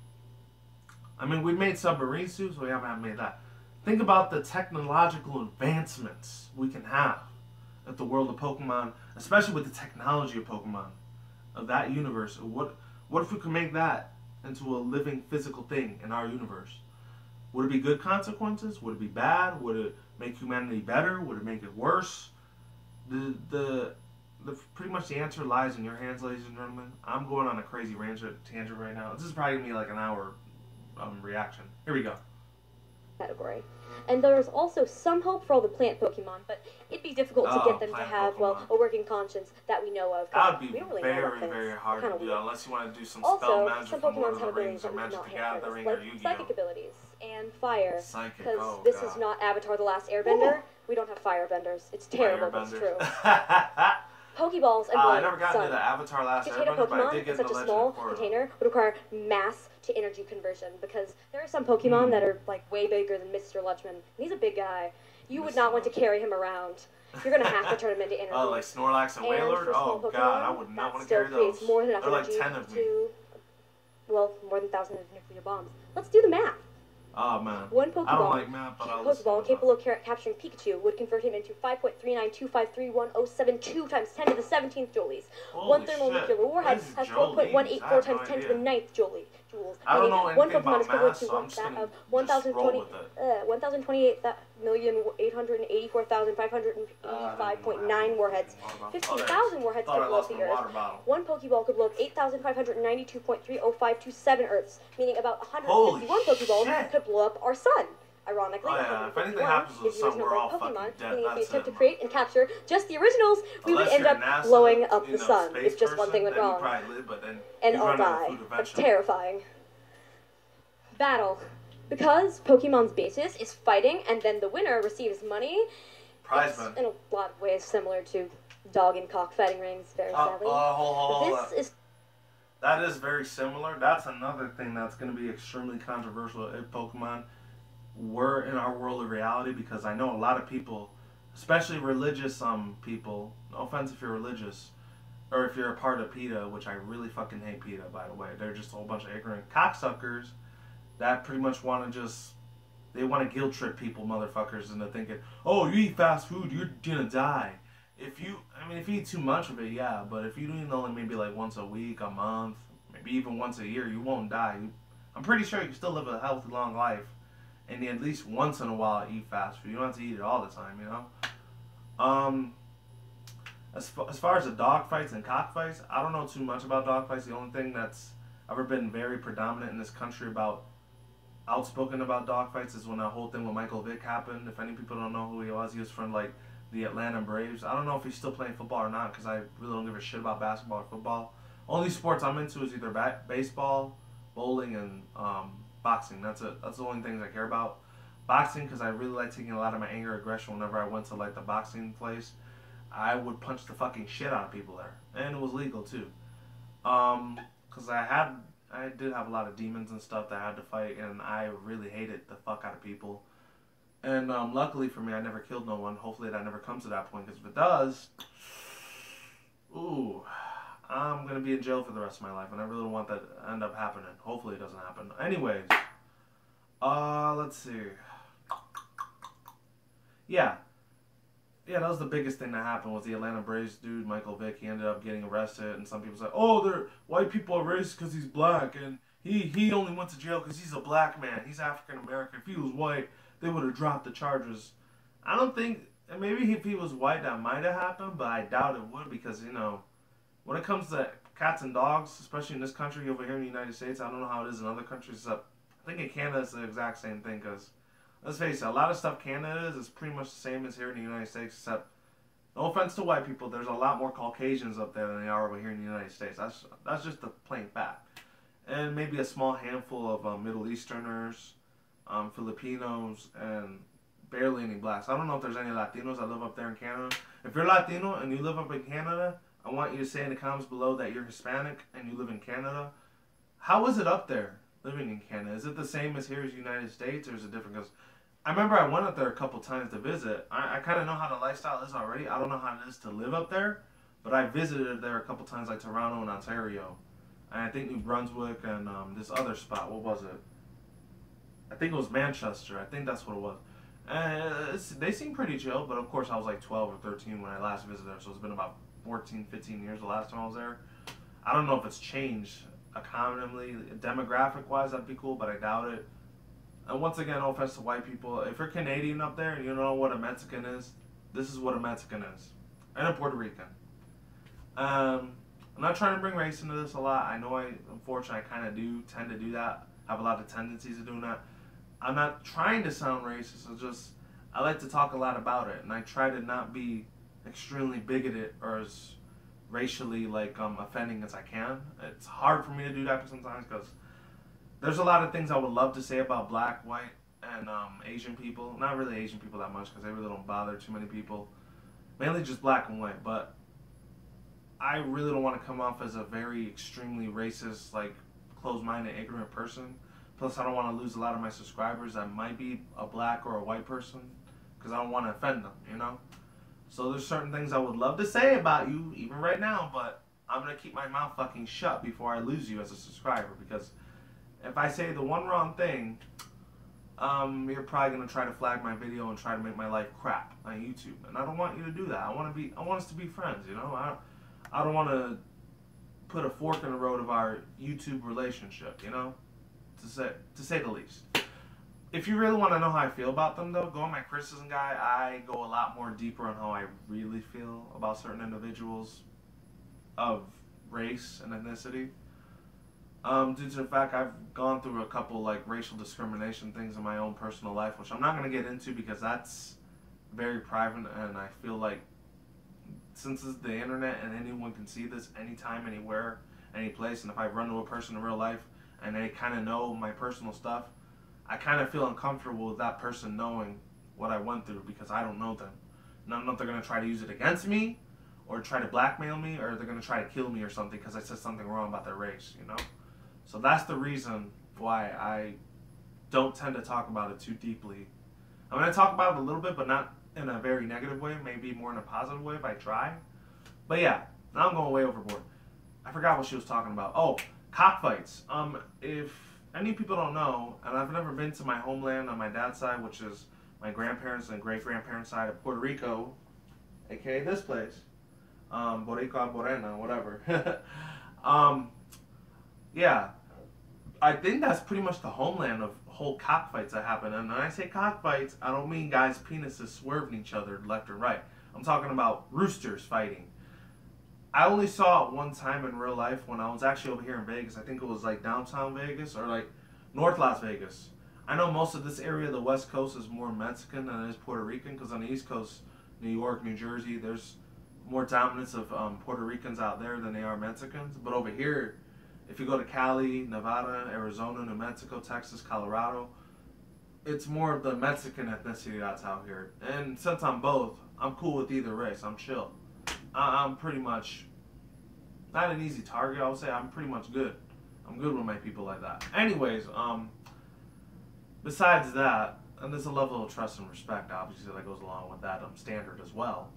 Speaker 1: I mean, we made submarine suits, we haven't made that. Think about the technological advancements we can have at the world of Pokemon, especially with the technology of Pokemon, of that universe. What what if we could make that into a living physical thing in our universe? Would it be good consequences? Would it be bad? Would it make humanity better? Would it make it worse? The the the pretty much the answer lies in your hands, ladies and gentlemen. I'm going on a crazy tangent right now. This is probably gonna be like an hour um, reaction. Here we go.
Speaker 2: Category. And there's also some hope for all the plant Pokemon, but it'd be difficult to
Speaker 1: oh,
Speaker 2: get them to have,
Speaker 1: Pokemon.
Speaker 2: well, a working conscience that we know of.
Speaker 1: That would be
Speaker 2: really
Speaker 1: very, very hard to do, unless you want to do some
Speaker 2: also,
Speaker 1: spell magic
Speaker 2: some
Speaker 1: from
Speaker 2: Pokemon
Speaker 1: Lord of
Speaker 2: have
Speaker 1: the Rings
Speaker 2: abilities
Speaker 1: or
Speaker 2: that
Speaker 1: Magic
Speaker 2: we
Speaker 1: the
Speaker 2: cannot
Speaker 1: Gathering
Speaker 2: like
Speaker 1: or Yu-Gi-Oh!
Speaker 2: Psychic abilities and fire.
Speaker 1: Psychic,
Speaker 2: because
Speaker 1: oh,
Speaker 2: this
Speaker 1: God.
Speaker 2: is not Avatar: The Last Airbender. Ooh. We don't have firebenders. It's terrible, but it's true. Pokeballs and
Speaker 1: uh,
Speaker 2: blood.
Speaker 1: I never got
Speaker 2: Sun.
Speaker 1: into the Avatar Last
Speaker 2: Container
Speaker 1: Airbender, but I
Speaker 2: Pokemon
Speaker 1: did get
Speaker 2: in such
Speaker 1: the
Speaker 2: a small container would require mass to energy conversion, because there are some Pokemon mm. that are like way bigger than Mister Lutchman. And he's a big guy. You would not want to carry him around. You're gonna have to turn him into energy.
Speaker 1: Oh, like Snorlax and, and Wailord? Oh
Speaker 2: Pokemon,
Speaker 1: God, I would not want to carry those.
Speaker 2: More than enough
Speaker 1: They're
Speaker 2: energy
Speaker 1: like ten of me.
Speaker 2: To, well, more than thousands of nuclear bombs. Let's do the math.
Speaker 1: Oh man.
Speaker 2: One Pokeball,
Speaker 1: I don't like math, but I'll
Speaker 2: Pokeball capable of capturing Pikachu would convert him into five point three nine two five three one zero seven two times ten to the seventeenth joules.
Speaker 1: Holy
Speaker 2: One thermonuclear warhead has four point one eight four times no ten to the ninth joule. Joules.
Speaker 1: I don't know anything
Speaker 2: one Pokemon
Speaker 1: about math, so I'm just
Speaker 2: that
Speaker 1: gonna
Speaker 2: of one thousand twenty, uh, one thousand twenty-eight million eight hundred eighty-four thousand five hundred eighty-five point nine warheads. fifteen thousand warheads could blow up the Earth. One Pokeball could blow up eight thousand five hundred ninety-two point three zero five two seven Earths, meaning about one hundred fifty-one Pokeballs could blow up our sun. Ironically,
Speaker 1: oh, yeah. If anything happens with the sun, we're all
Speaker 2: Pokemon,
Speaker 1: fucking dead.
Speaker 2: Meaning if we
Speaker 1: That's
Speaker 2: attempt
Speaker 1: it.
Speaker 2: to create and capture just the originals, we
Speaker 1: Unless
Speaker 2: would end up
Speaker 1: NASA,
Speaker 2: blowing up
Speaker 1: you
Speaker 2: the
Speaker 1: know,
Speaker 2: sun if just
Speaker 1: person,
Speaker 2: one thing went wrong.
Speaker 1: Live, but then
Speaker 2: and all die. That's terrifying. Battle. Because Pokemon's basis is fighting, and then the winner receives money.
Speaker 1: Prize money.
Speaker 2: In a lot of ways similar to dog and cock fighting rings, very
Speaker 1: uh,
Speaker 2: sadly.
Speaker 1: Uh, hold, hold, hold,
Speaker 2: this is...
Speaker 1: That is very similar. That's another thing that's going to be extremely controversial if Pokemon were in our world of reality, because I know a lot of people, especially religious um people, no offense if you're religious, or if you're a part of PETA, which I really fucking hate PETA, by the way. They're just a whole bunch of ignorant cocksuckers that pretty much want to just, they want to guilt trip people, motherfuckers, into thinking, oh, you eat fast food, you're gonna die. If you, I mean, if you eat too much of it, yeah, but if you eat only maybe like once a week, a month, maybe even once a year, you won't die. I'm pretty sure you can still live a healthy, long life, and at least once in a while eat fast food. You don't have to eat it all the time, you know? Um, as, far, as far as the dog fights and cockfights, I don't know too much about dog fights. The only thing that's ever been very predominant in this country about, outspoken about dog fights, is when that whole thing with Michael Vick happened. If any people don't know who he was, he was from like the Atlanta Braves. I don't know if he's still playing football or not, because I really don't give a shit about basketball or football. Only sports I'm into is either ba baseball, bowling, and um, boxing. That's it. That's the only things I care about. Boxing, because I really like taking a lot of my anger, aggression whenever I went to like the boxing place. I would punch the fucking shit out of people there, and it was legal too. Um, because I had, I did have a lot of demons and stuff that I had to fight, and I really hated the fuck out of people. And um, luckily for me, I never killed no one. Hopefully that never comes to that point, because if it does, ooh, I'm going to be in jail for the rest of my life, and I really don't want that to end up happening. Hopefully it doesn't happen. Anyways, uh, let's see. Yeah. Yeah, that was the biggest thing that happened, was the Atlanta Braves dude, Michael Vick. He ended up getting arrested, and some people say, oh, they're white people are racist because he's black, and he, he only went to jail because he's a black man. He's African American. If he was white, they would have dropped the charges. I don't think, maybe if he was white that might have happened, but I doubt it would because, you know, when it comes to cats and dogs, especially in this country over here in the United States, I don't know how it is in other countries, except I think in Canada it's the exact same thing because, let's face it, a lot of stuff Canada is is pretty much the same as here in the United States, except, no offense to white people, there's a lot more Caucasians up there than they are over here in the United States. That's that's just the plain fact. And maybe a small handful of um, Middle Easterners, um, Filipinos, and barely any blacks. I don't know if there's any Latinos that live up there in Canada. If you're Latino and you live up in Canada, I want you to say in the comments below that you're Hispanic and you live in Canada. How is it up there living in Canada? Is it the same as here as the United States, or is it different? Because I remember I went up there a couple times to visit. I, I kind of know how the lifestyle is already. I don't know how it is to live up there, but I visited there a couple times, like Toronto and Ontario. And I think New Brunswick and um, this other spot. What was it? I think it was Manchester. I think that's what it was. And it's, they seem pretty chill, but of course I was like twelve or thirteen when I last visited there, so it's been about fourteen, fifteen years the last time I was there. I don't know if it's changed economically, demographic-wise, that'd be cool, but I doubt it. And once again, no offense to white people, if you're Canadian up there and you know what a Mexican is, this is what a Mexican is. And a Puerto Rican. Um, I'm not trying to bring race into this a lot. I know I, unfortunately, I kind of do tend to do that. I have a lot of tendencies of doing that. I'm not trying to sound racist. It's just, I like to talk a lot about it. And I try to not be extremely bigoted or as racially, like, um, offending as I can. It's hard for me to do that sometimes because there's a lot of things I would love to say about black, white, and um, Asian people. Not really Asian people that much because they really don't bother too many people. Mainly just black and white. But I really don't want to come off as a very extremely racist, like, closed-minded, ignorant person. Plus, I don't want to lose a lot of my subscribers that might be a black or a white person because I don't want to offend them, you know? So there's certain things I would love to say about you, even right now, but I'm going to keep my mouth fucking shut before I lose you as a subscriber because if I say the one wrong thing, um, you're probably going to try to flag my video and try to make my life crap on YouTube. And I don't want you to do that. I want to be, I want us to be friends, you know? I, I don't want to put a fork in the road of our YouTube relationship, you know? To say, to say the least. If you really want to know how I feel about them, though, go on my criticism guide. I go a lot more deeper on how I really feel about certain individuals of race and ethnicity. Um, due to the fact I've gone through a couple like racial discrimination things in my own personal life, which I'm not going to get into because that's very private, and I feel like since it's the internet and anyone can see this anytime, anywhere, any place, and if I run to a person in real life and they kind of know my personal stuff, I kind of feel uncomfortable with that person knowing what I went through because I don't know them. And I don't know if they're going to try to use it against me or try to blackmail me or they're going to try to kill me or something because I said something wrong about their race, you know? So that's the reason why I don't tend to talk about it too deeply. I'm going to talk about it a little bit, but not in a very negative way, maybe more in a positive way if I try. But yeah, now I'm going way overboard. I forgot what she was talking about. Oh, cockfights. Um, if any people don't know, and I've never been to my homeland on my dad's side, which is my grandparents and great-grandparents' side of Puerto Rico, aka this place, um, Boricua Morena, whatever. um, yeah, I think that's pretty much the homeland of whole cockfights that happen. And when I say cockfights, I don't mean guys' penises swerving each other left or right. I'm talking about roosters fighting. I only saw it one time in real life when I was actually over here in Vegas. I think it was like downtown Vegas or like North Las Vegas. I know most of this area, the West Coast, is more Mexican than it is Puerto Rican because on the East Coast, New York, New Jersey, there's more dominance of um, Puerto Ricans out there than they are Mexicans. But over here, if you go to Cali, Nevada, Arizona, New Mexico, Texas, Colorado, it's more of the Mexican ethnicity that's out here. And since I'm both, I'm cool with either race. I'm chill. I'm pretty much not an easy target, I would say. I'm pretty much good. I'm good with my people like that. Anyways, um, besides that, and there's a level of trust and respect, obviously, that goes along with that um, standard as well.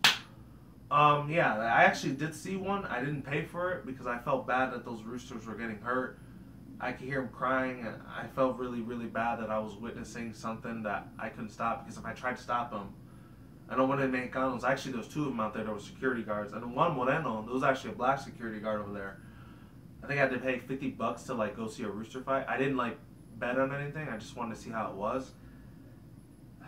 Speaker 1: Um, yeah, I actually did see one. I didn't pay for it because I felt bad that those roosters were getting hurt. I could hear them crying, and I felt really, really bad that I was witnessing something that I couldn't stop because if I tried to stop them, I know when they made Mexicanos, actually there was two of them out there that were security guards, and one Moreno, there was actually a black security guard over there. I think I had to pay fifty bucks to like go see a rooster fight. I didn't like bet on anything, I just wanted to see how it was.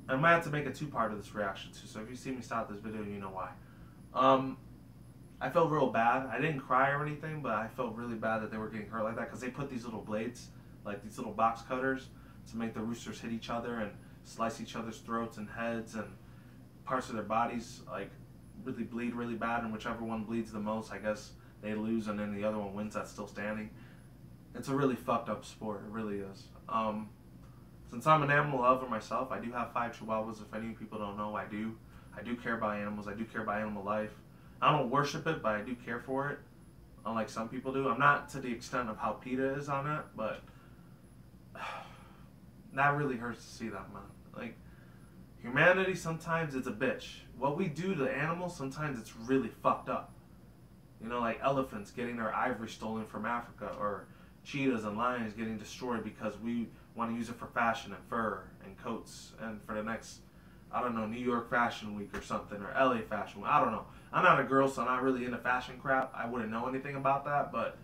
Speaker 1: I might have to make a two-part of this reaction too, so if you see me stop this video, you know why. Um, I felt real bad. I didn't cry or anything, but I felt really bad that they were getting hurt like that because they put these little blades, like these little box cutters, to make the roosters hit each other and slice each other's throats and heads and parts of their bodies, like really bleed really bad, and whichever one bleeds the most, I guess they lose, and then the other one wins that's still standing. It's a really fucked up sport. It really is. Um, since I'm an animal lover myself, I do have five chihuahuas. If any people don't know, I do. I do care about animals. I do care about animal life. I don't worship it, but I do care for it, unlike some people do. I'm not to the extent of how PETA is on it, but that really hurts to see that, man. Like, humanity sometimes it's a bitch. What we do to animals, sometimes it's really fucked up. You know, like elephants getting their ivory stolen from Africa, or cheetahs and lions getting destroyed because we want to use it for fashion and fur and coats, and for the next, I don't know, New York Fashion Week or something, or L A Fashion Week. I don't know. I'm not a girl, so I'm not really into fashion crap. I wouldn't know anything about that, but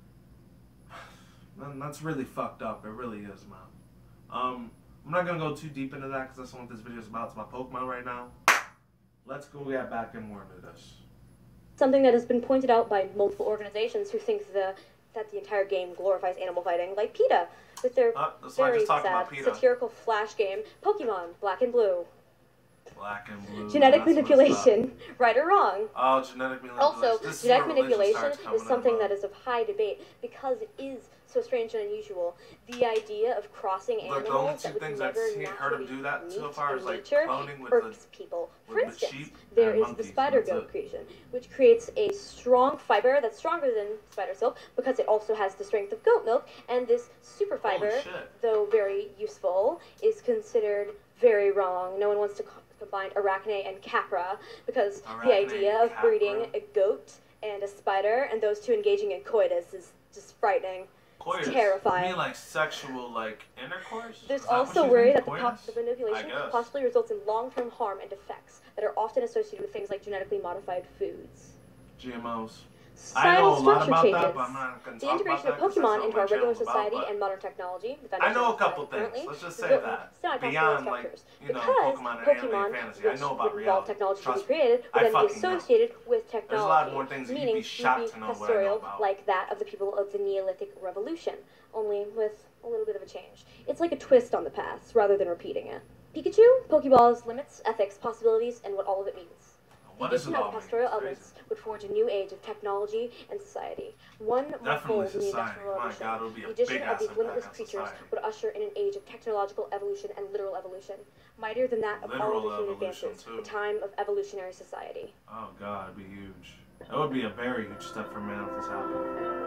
Speaker 1: man, that's really fucked up. It really is, man. Um, I'm not going to go too deep into that because that's not what this video is about. It's about Pokemon right now. Let's go get back and more into this.
Speaker 2: Something that has been pointed out by multiple organizations who think the that the entire game glorifies animal fighting, like PETA, with their
Speaker 1: uh,
Speaker 2: very sad, satirical flash game, Pokemon Black and Blue.
Speaker 1: Black and Blue.
Speaker 2: Genetic manipulation, right or wrong.
Speaker 1: Oh, genetic manipulation.
Speaker 2: Also,
Speaker 1: this
Speaker 2: genetic manipulation
Speaker 1: is
Speaker 2: is something that is of high debate because it is so strange and unusual. The idea of crossing
Speaker 1: Look,
Speaker 2: animals
Speaker 1: the only two
Speaker 2: that would
Speaker 1: things
Speaker 2: never
Speaker 1: I've seen, heard them
Speaker 2: naturally
Speaker 1: do that
Speaker 2: meet
Speaker 1: so far
Speaker 2: in
Speaker 1: is like
Speaker 2: nature
Speaker 1: cloning with
Speaker 2: irks
Speaker 1: the,
Speaker 2: people. For
Speaker 1: with
Speaker 2: instance,
Speaker 1: the sheep
Speaker 2: there
Speaker 1: and
Speaker 2: is
Speaker 1: monkeys.
Speaker 2: the spider
Speaker 1: That's
Speaker 2: goat
Speaker 1: it.
Speaker 2: creation, which creates a strong fiber that's stronger than spider silk because it also has the strength of goat milk, and this super fiber, though very useful, is considered very wrong. No one wants to co combine Arachne and Capra because
Speaker 1: Arachne
Speaker 2: the idea of
Speaker 1: Capra.
Speaker 2: breeding a goat and a spider and those two engaging in coitus is just frightening.
Speaker 1: Coitus.
Speaker 2: It's terrifying.
Speaker 1: You mean like sexual, like intercourse?
Speaker 2: There's
Speaker 1: Is that
Speaker 2: also
Speaker 1: what
Speaker 2: worry
Speaker 1: mean?
Speaker 2: that the,
Speaker 1: Coitus?
Speaker 2: the manipulation possibly results in long-term harm and effects that are often associated with things like genetically modified foods.
Speaker 1: G M Os.
Speaker 2: Societal
Speaker 1: I know a lot
Speaker 2: structure
Speaker 1: about
Speaker 2: changes.
Speaker 1: that, but I'm not going to
Speaker 2: The
Speaker 1: talk
Speaker 2: integration
Speaker 1: about
Speaker 2: of
Speaker 1: that
Speaker 2: Pokemon into our regular society
Speaker 1: about,
Speaker 2: and modern technology. The
Speaker 1: I know a couple
Speaker 2: currently,
Speaker 1: things. Let's just say
Speaker 2: built
Speaker 1: that.
Speaker 2: in
Speaker 1: Beyond, like,
Speaker 2: structures.
Speaker 1: you know,
Speaker 2: because
Speaker 1: Pokemon and
Speaker 2: Pokemon,
Speaker 1: anime fantasy. I know about
Speaker 2: would involve
Speaker 1: reality.
Speaker 2: technology
Speaker 1: Trust
Speaker 2: to be created,
Speaker 1: I
Speaker 2: would then be
Speaker 1: fucking know.
Speaker 2: associated with technology.
Speaker 1: There's a lot more things that you'd
Speaker 2: meaning
Speaker 1: be shocked
Speaker 2: you'd
Speaker 1: to
Speaker 2: be
Speaker 1: know what I know
Speaker 2: pastoral
Speaker 1: about.
Speaker 2: like that of the people of the Neolithic Revolution, only with a little bit of a change. It's like a twist on the past, rather than repeating it. Pikachu, Pokeballs, limits, ethics, possibilities, and what all of it means.
Speaker 1: What
Speaker 2: the
Speaker 1: is it
Speaker 2: addition
Speaker 1: all
Speaker 2: of
Speaker 1: mean?
Speaker 2: pastoral
Speaker 1: It's
Speaker 2: elements would forge a new age of technology and society. One more
Speaker 1: Definitely
Speaker 2: fold in the
Speaker 1: society.
Speaker 2: Industrial
Speaker 1: My
Speaker 2: Revolution.
Speaker 1: God, it would be a
Speaker 2: The addition
Speaker 1: big
Speaker 2: of
Speaker 1: ass
Speaker 2: these
Speaker 1: impact
Speaker 2: limitless
Speaker 1: on
Speaker 2: creatures
Speaker 1: society.
Speaker 2: would usher in an age of technological evolution and literal evolution, mightier than that of
Speaker 1: Literal
Speaker 2: all the human
Speaker 1: evolution,
Speaker 2: advances,
Speaker 1: too.
Speaker 2: the time of evolutionary society.
Speaker 1: Oh God, it'd be huge. That would be a very huge step for man if this happened.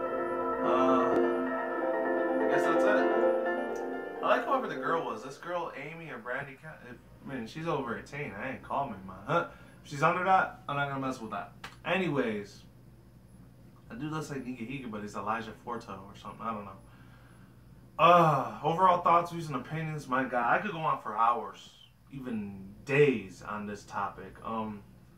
Speaker 1: Uh, I guess that's it. I like whoever the girl was. This girl, Amy or Brandy, Cat. I mean, she's over eighteen. I ain't call me, man. Huh? If she's under that, I'm not gonna mess with that. Anyways, that dude looks like Nika Higa, but he's Elijah Forto or something. I don't know. Uh, overall thoughts, views, and opinions. My God, I could go on for hours, even days on this topic. Um,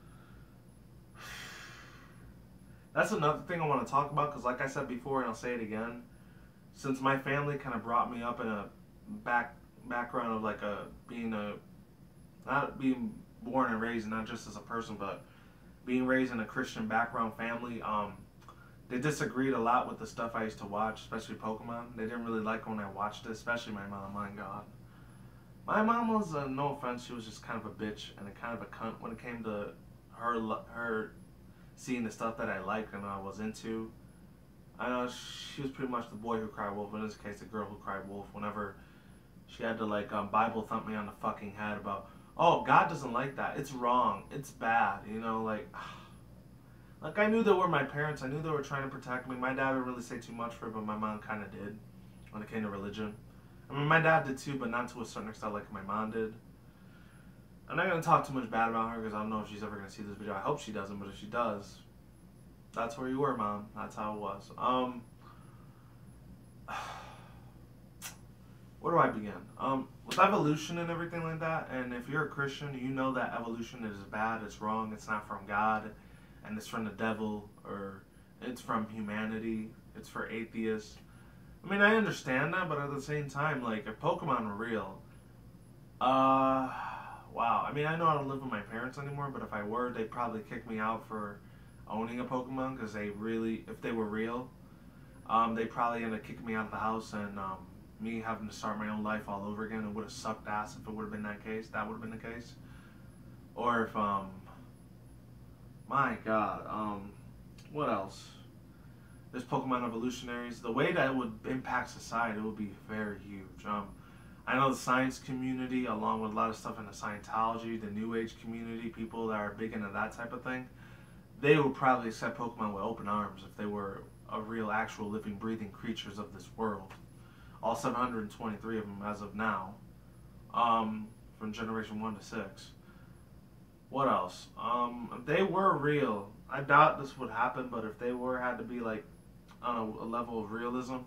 Speaker 1: that's another thing I want to talk about because, like I said before, and I'll say it again, since my family kind of brought me up in a back background of like a being a not being born and raised not just as a person, but being raised in a Christian background family. Um, they disagreed a lot with the stuff I used to watch, especially Pokemon. They didn't really like when I watched it, especially my mom. My God, my mom was uh, no offense, she was just kind of a bitch and a kind of a cunt when it came to her her seeing the stuff that I liked and I was into. I know she was pretty much the boy who cried wolf, in this case the girl who cried wolf, whenever she had to like um, Bible thump me on the fucking head about, oh, God doesn't like that, it's wrong, it's bad, you know, like, like I knew they were my parents, I knew they were trying to protect me. My dad didn't really say too much for it, but my mom kind of did when it came to religion. I mean, my dad did too, but not to a certain extent like my mom did. I'm not going to talk too much bad about her because I don't know if she's ever going to see this video. I hope she doesn't, but if she does, that's where you were, Mom. That's how it was. Um, where do I begin? Um, with evolution and everything like that, and if you're a Christian, you know that evolution is bad, it's wrong, it's not from God, and it's from the devil, or it's from humanity, it's for atheists. I mean, I understand that, but at the same time, like, if Pokemon were real, uh, wow. I mean, I know I don't live with my parents anymore, but if I were, they'd probably kick me out for owning a Pokemon, because they really, if they were real, um, they'd probably end up kicking me out of the house, and um, me having to start my own life all over again. It would have sucked ass if it would have been that case. That would have been the case. Or if, um, my God, um, what else? There's Pokemon evolutionaries. The way that it would impact society, it would be very huge. Um, I know the science community, along with a lot of stuff in the Scientology, the New Age community, people that are big into that type of thing, they would probably accept Pokemon with open arms if they were a real, actual, living, breathing creatures of this world. All seven hundred twenty-three of them as of now, um, from Generation one to six. What else? Um, if they were real, I doubt this would happen, but if they were, had to be like on a, a level of realism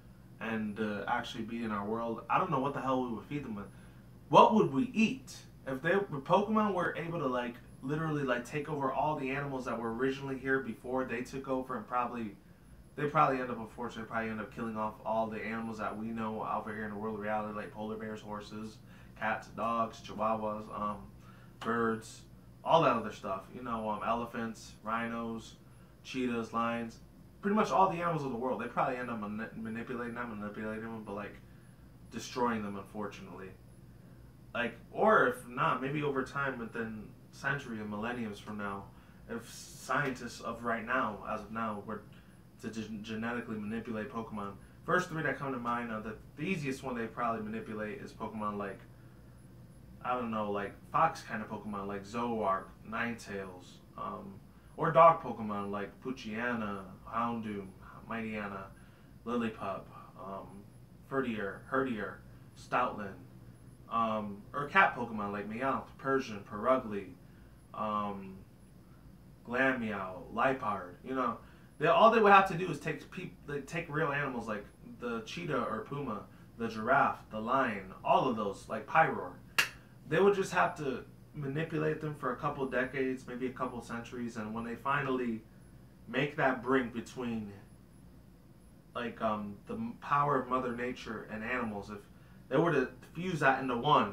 Speaker 1: and uh, actually be in our world, I don't know what the hell we would feed them with. What would we eat? If they, if Pokemon were able to like literally like take over all the animals that were originally here before they took over, and probably they probably end up, unfortunately, probably end up killing off all the animals that we know over here in the world of reality, like polar bears, horses, cats, dogs, chihuahuas, um, birds, all that other stuff. You know, um, elephants, rhinos, cheetahs, lions, pretty much all the animals of the world. They probably end up man manipulating them, manipulating them, but like destroying them, unfortunately. Like, or if not, maybe over time, within centuries and millenniums from now, if scientists of right now, as of now, were to genetically manipulate Pokemon. First three that come to mind are the, the easiest one they probably manipulate is Pokemon like, I don't know, like fox kind of Pokemon like Zoroark, Ninetales, um, or dog Pokemon like Poochyena, Houndoom, Mightyena, Lillipup, um, Fertier, Herdier, Stoutland, um, or cat Pokemon like Meowth, Persian, Perugly, um, Glameow, Liepard, you know. They, all they would have to do is take peop, they take real animals like the cheetah or puma, the giraffe, the lion, all of those, like Pyroar. They would just have to manipulate them for a couple decades, maybe a couple centuries, and when they finally make that brink between like um, the power of Mother Nature and animals, if they were to fuse that into one,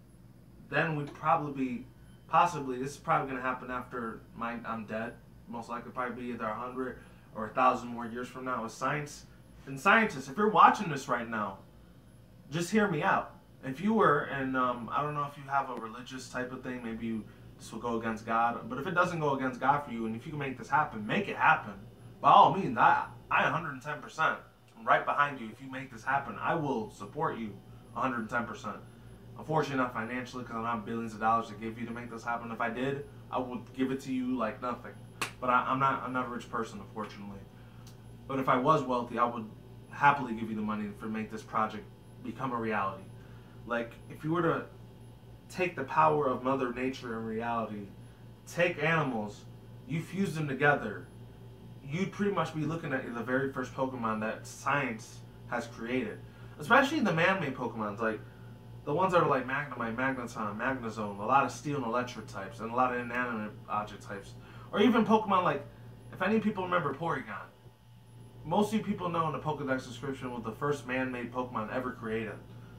Speaker 1: then we'd probably be, possibly, this is probably going to happen after my, I'm dead, most likely probably be either a hundred or a thousand more years from now. With science and scientists, if you're watching this right now, just hear me out. If you were, and um, I don't know if you have a religious type of thing, maybe you, this will go against God, but if it doesn't go against God for you, and if you can make this happen, make it happen. By all means, I, I one hundred ten percent am right behind you. If you make this happen, I will support you one hundred ten percent. Unfortunately, not financially, because I don't have billions of dollars to give you to make this happen. If I did, I would give it to you like nothing. But I, I'm not I'm not a rich person, unfortunately. But if I was wealthy, I would happily give you the money for make this project become a reality. Like, if you were to take the power of Mother Nature and reality, take animals, you fuse them together, you'd pretty much be looking at the very first Pokemon that science has created. Especially the man-made Pokemons, like the ones that are like Magnemite, Magneton, Magnezone, a lot of steel and electric types, and a lot of inanimate object types. Or even Pokemon like, if any people remember Porygon. Most of you people know in the Pokedex description was the first man-made Pokemon ever created.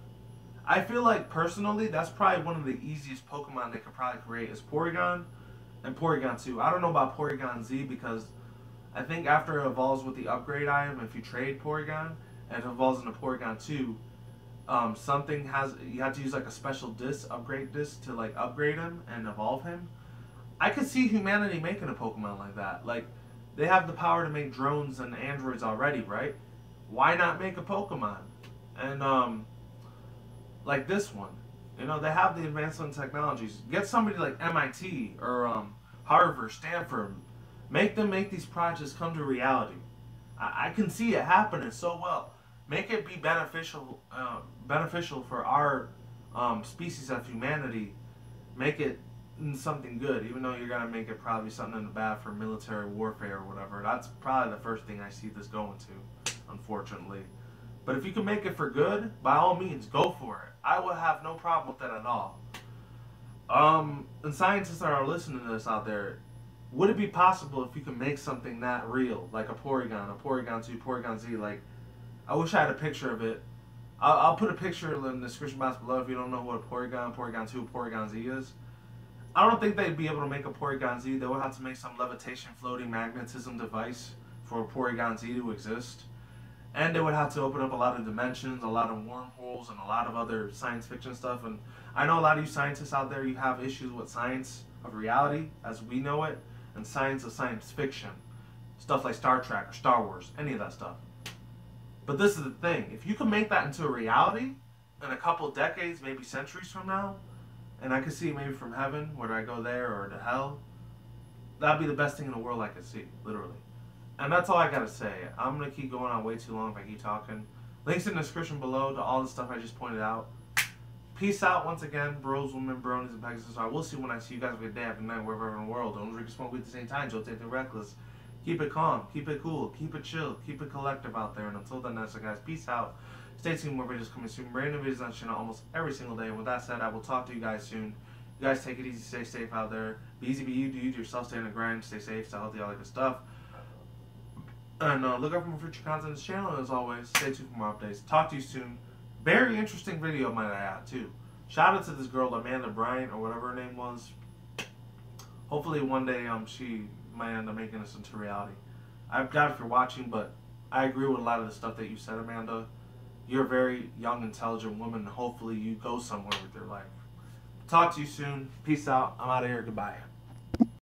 Speaker 1: I feel like, personally, that's probably one of the easiest Pokemon they could probably create is Porygon and Porygon two. I don't know about Porygon Z because I think after it evolves with the upgrade item, if you trade Porygon and it evolves into Porygon two, um, something has, you have to use like a special disc, upgrade disc to like upgrade him and evolve him. I could see humanity making a Pokemon like that. Like, they have the power to make drones and androids already, right? Why not make a Pokemon? And, um, like this one. You know, they have the advancement technologies. Get somebody like M I T or um, Harvard, Stanford. Make them make these projects come to reality. I, I can see it happening so well. Make it be beneficial, uh, beneficial for our um, species of humanity. Make it something good, even though you're gonna make it probably something in the bad for military warfare or whatever. That's probably the first thing I see this going to, unfortunately. But if you can make it for good, by all means, go for it. I would have no problem with that at all. Um, and scientists that are listening to this out there, would it be possible if you could make something that real, like a Porygon, a Porygon two, Porygon Z? Like, I wish I had a picture of it. I'll, I'll put a picture in the description box below if you don't know what a Porygon, Porygon two, Porygon Z is. I don't think they'd be able to make a Porygon Z. They would have to make some levitation floating magnetism device for a Porygon Z to exist. And they would have to open up a lot of dimensions, a lot of wormholes, and a lot of other science fiction stuff. And I know a lot of you scientists out there, you have issues with science of reality as we know it, and science of science fiction. Stuff like Star Trek or Star Wars, any of that stuff. But this is the thing. If you can make that into a reality in a couple of decades, maybe centuries from now, and I could see it maybe from heaven, whether I go there or to hell, that'd be the best thing in the world I could see, literally. And that's all I gotta say. I'm gonna keep going on way too long if I keep talking. Links in the description below to all the stuff I just pointed out. Peace out once again, bros, women, bronies, and Pegasus. I will see when I see you guys. Have a good day, have a good night, wherever in the world. Don't drink and smoke weed at the same time. Don't take the reckless. Keep it calm, keep it cool, keep it chill, keep it collective out there. And until then, that's it, guys. Peace out. Stay tuned, more videos coming soon. Random videos on the channel almost every single day. And with that said, I will talk to you guys soon. You guys take it easy, stay safe out there. Be easy, be you, do you, do yourself, stay in the grind, stay safe, stay healthy, all that good stuff. And uh, look out for more future content on this channel. And as always, stay tuned for more updates. Talk to you soon. Very interesting video, might I add, too. Shout out to this girl, Amanda Bryant, or whatever her name was. Hopefully one day um she might end up making this into reality. I've got if you're watching, but I agree with a lot of the stuff that you said, Amanda. You're a very young, intelligent woman. Hopefully you go somewhere with your life. Talk to you soon. Peace out. I'm out of here. Goodbye.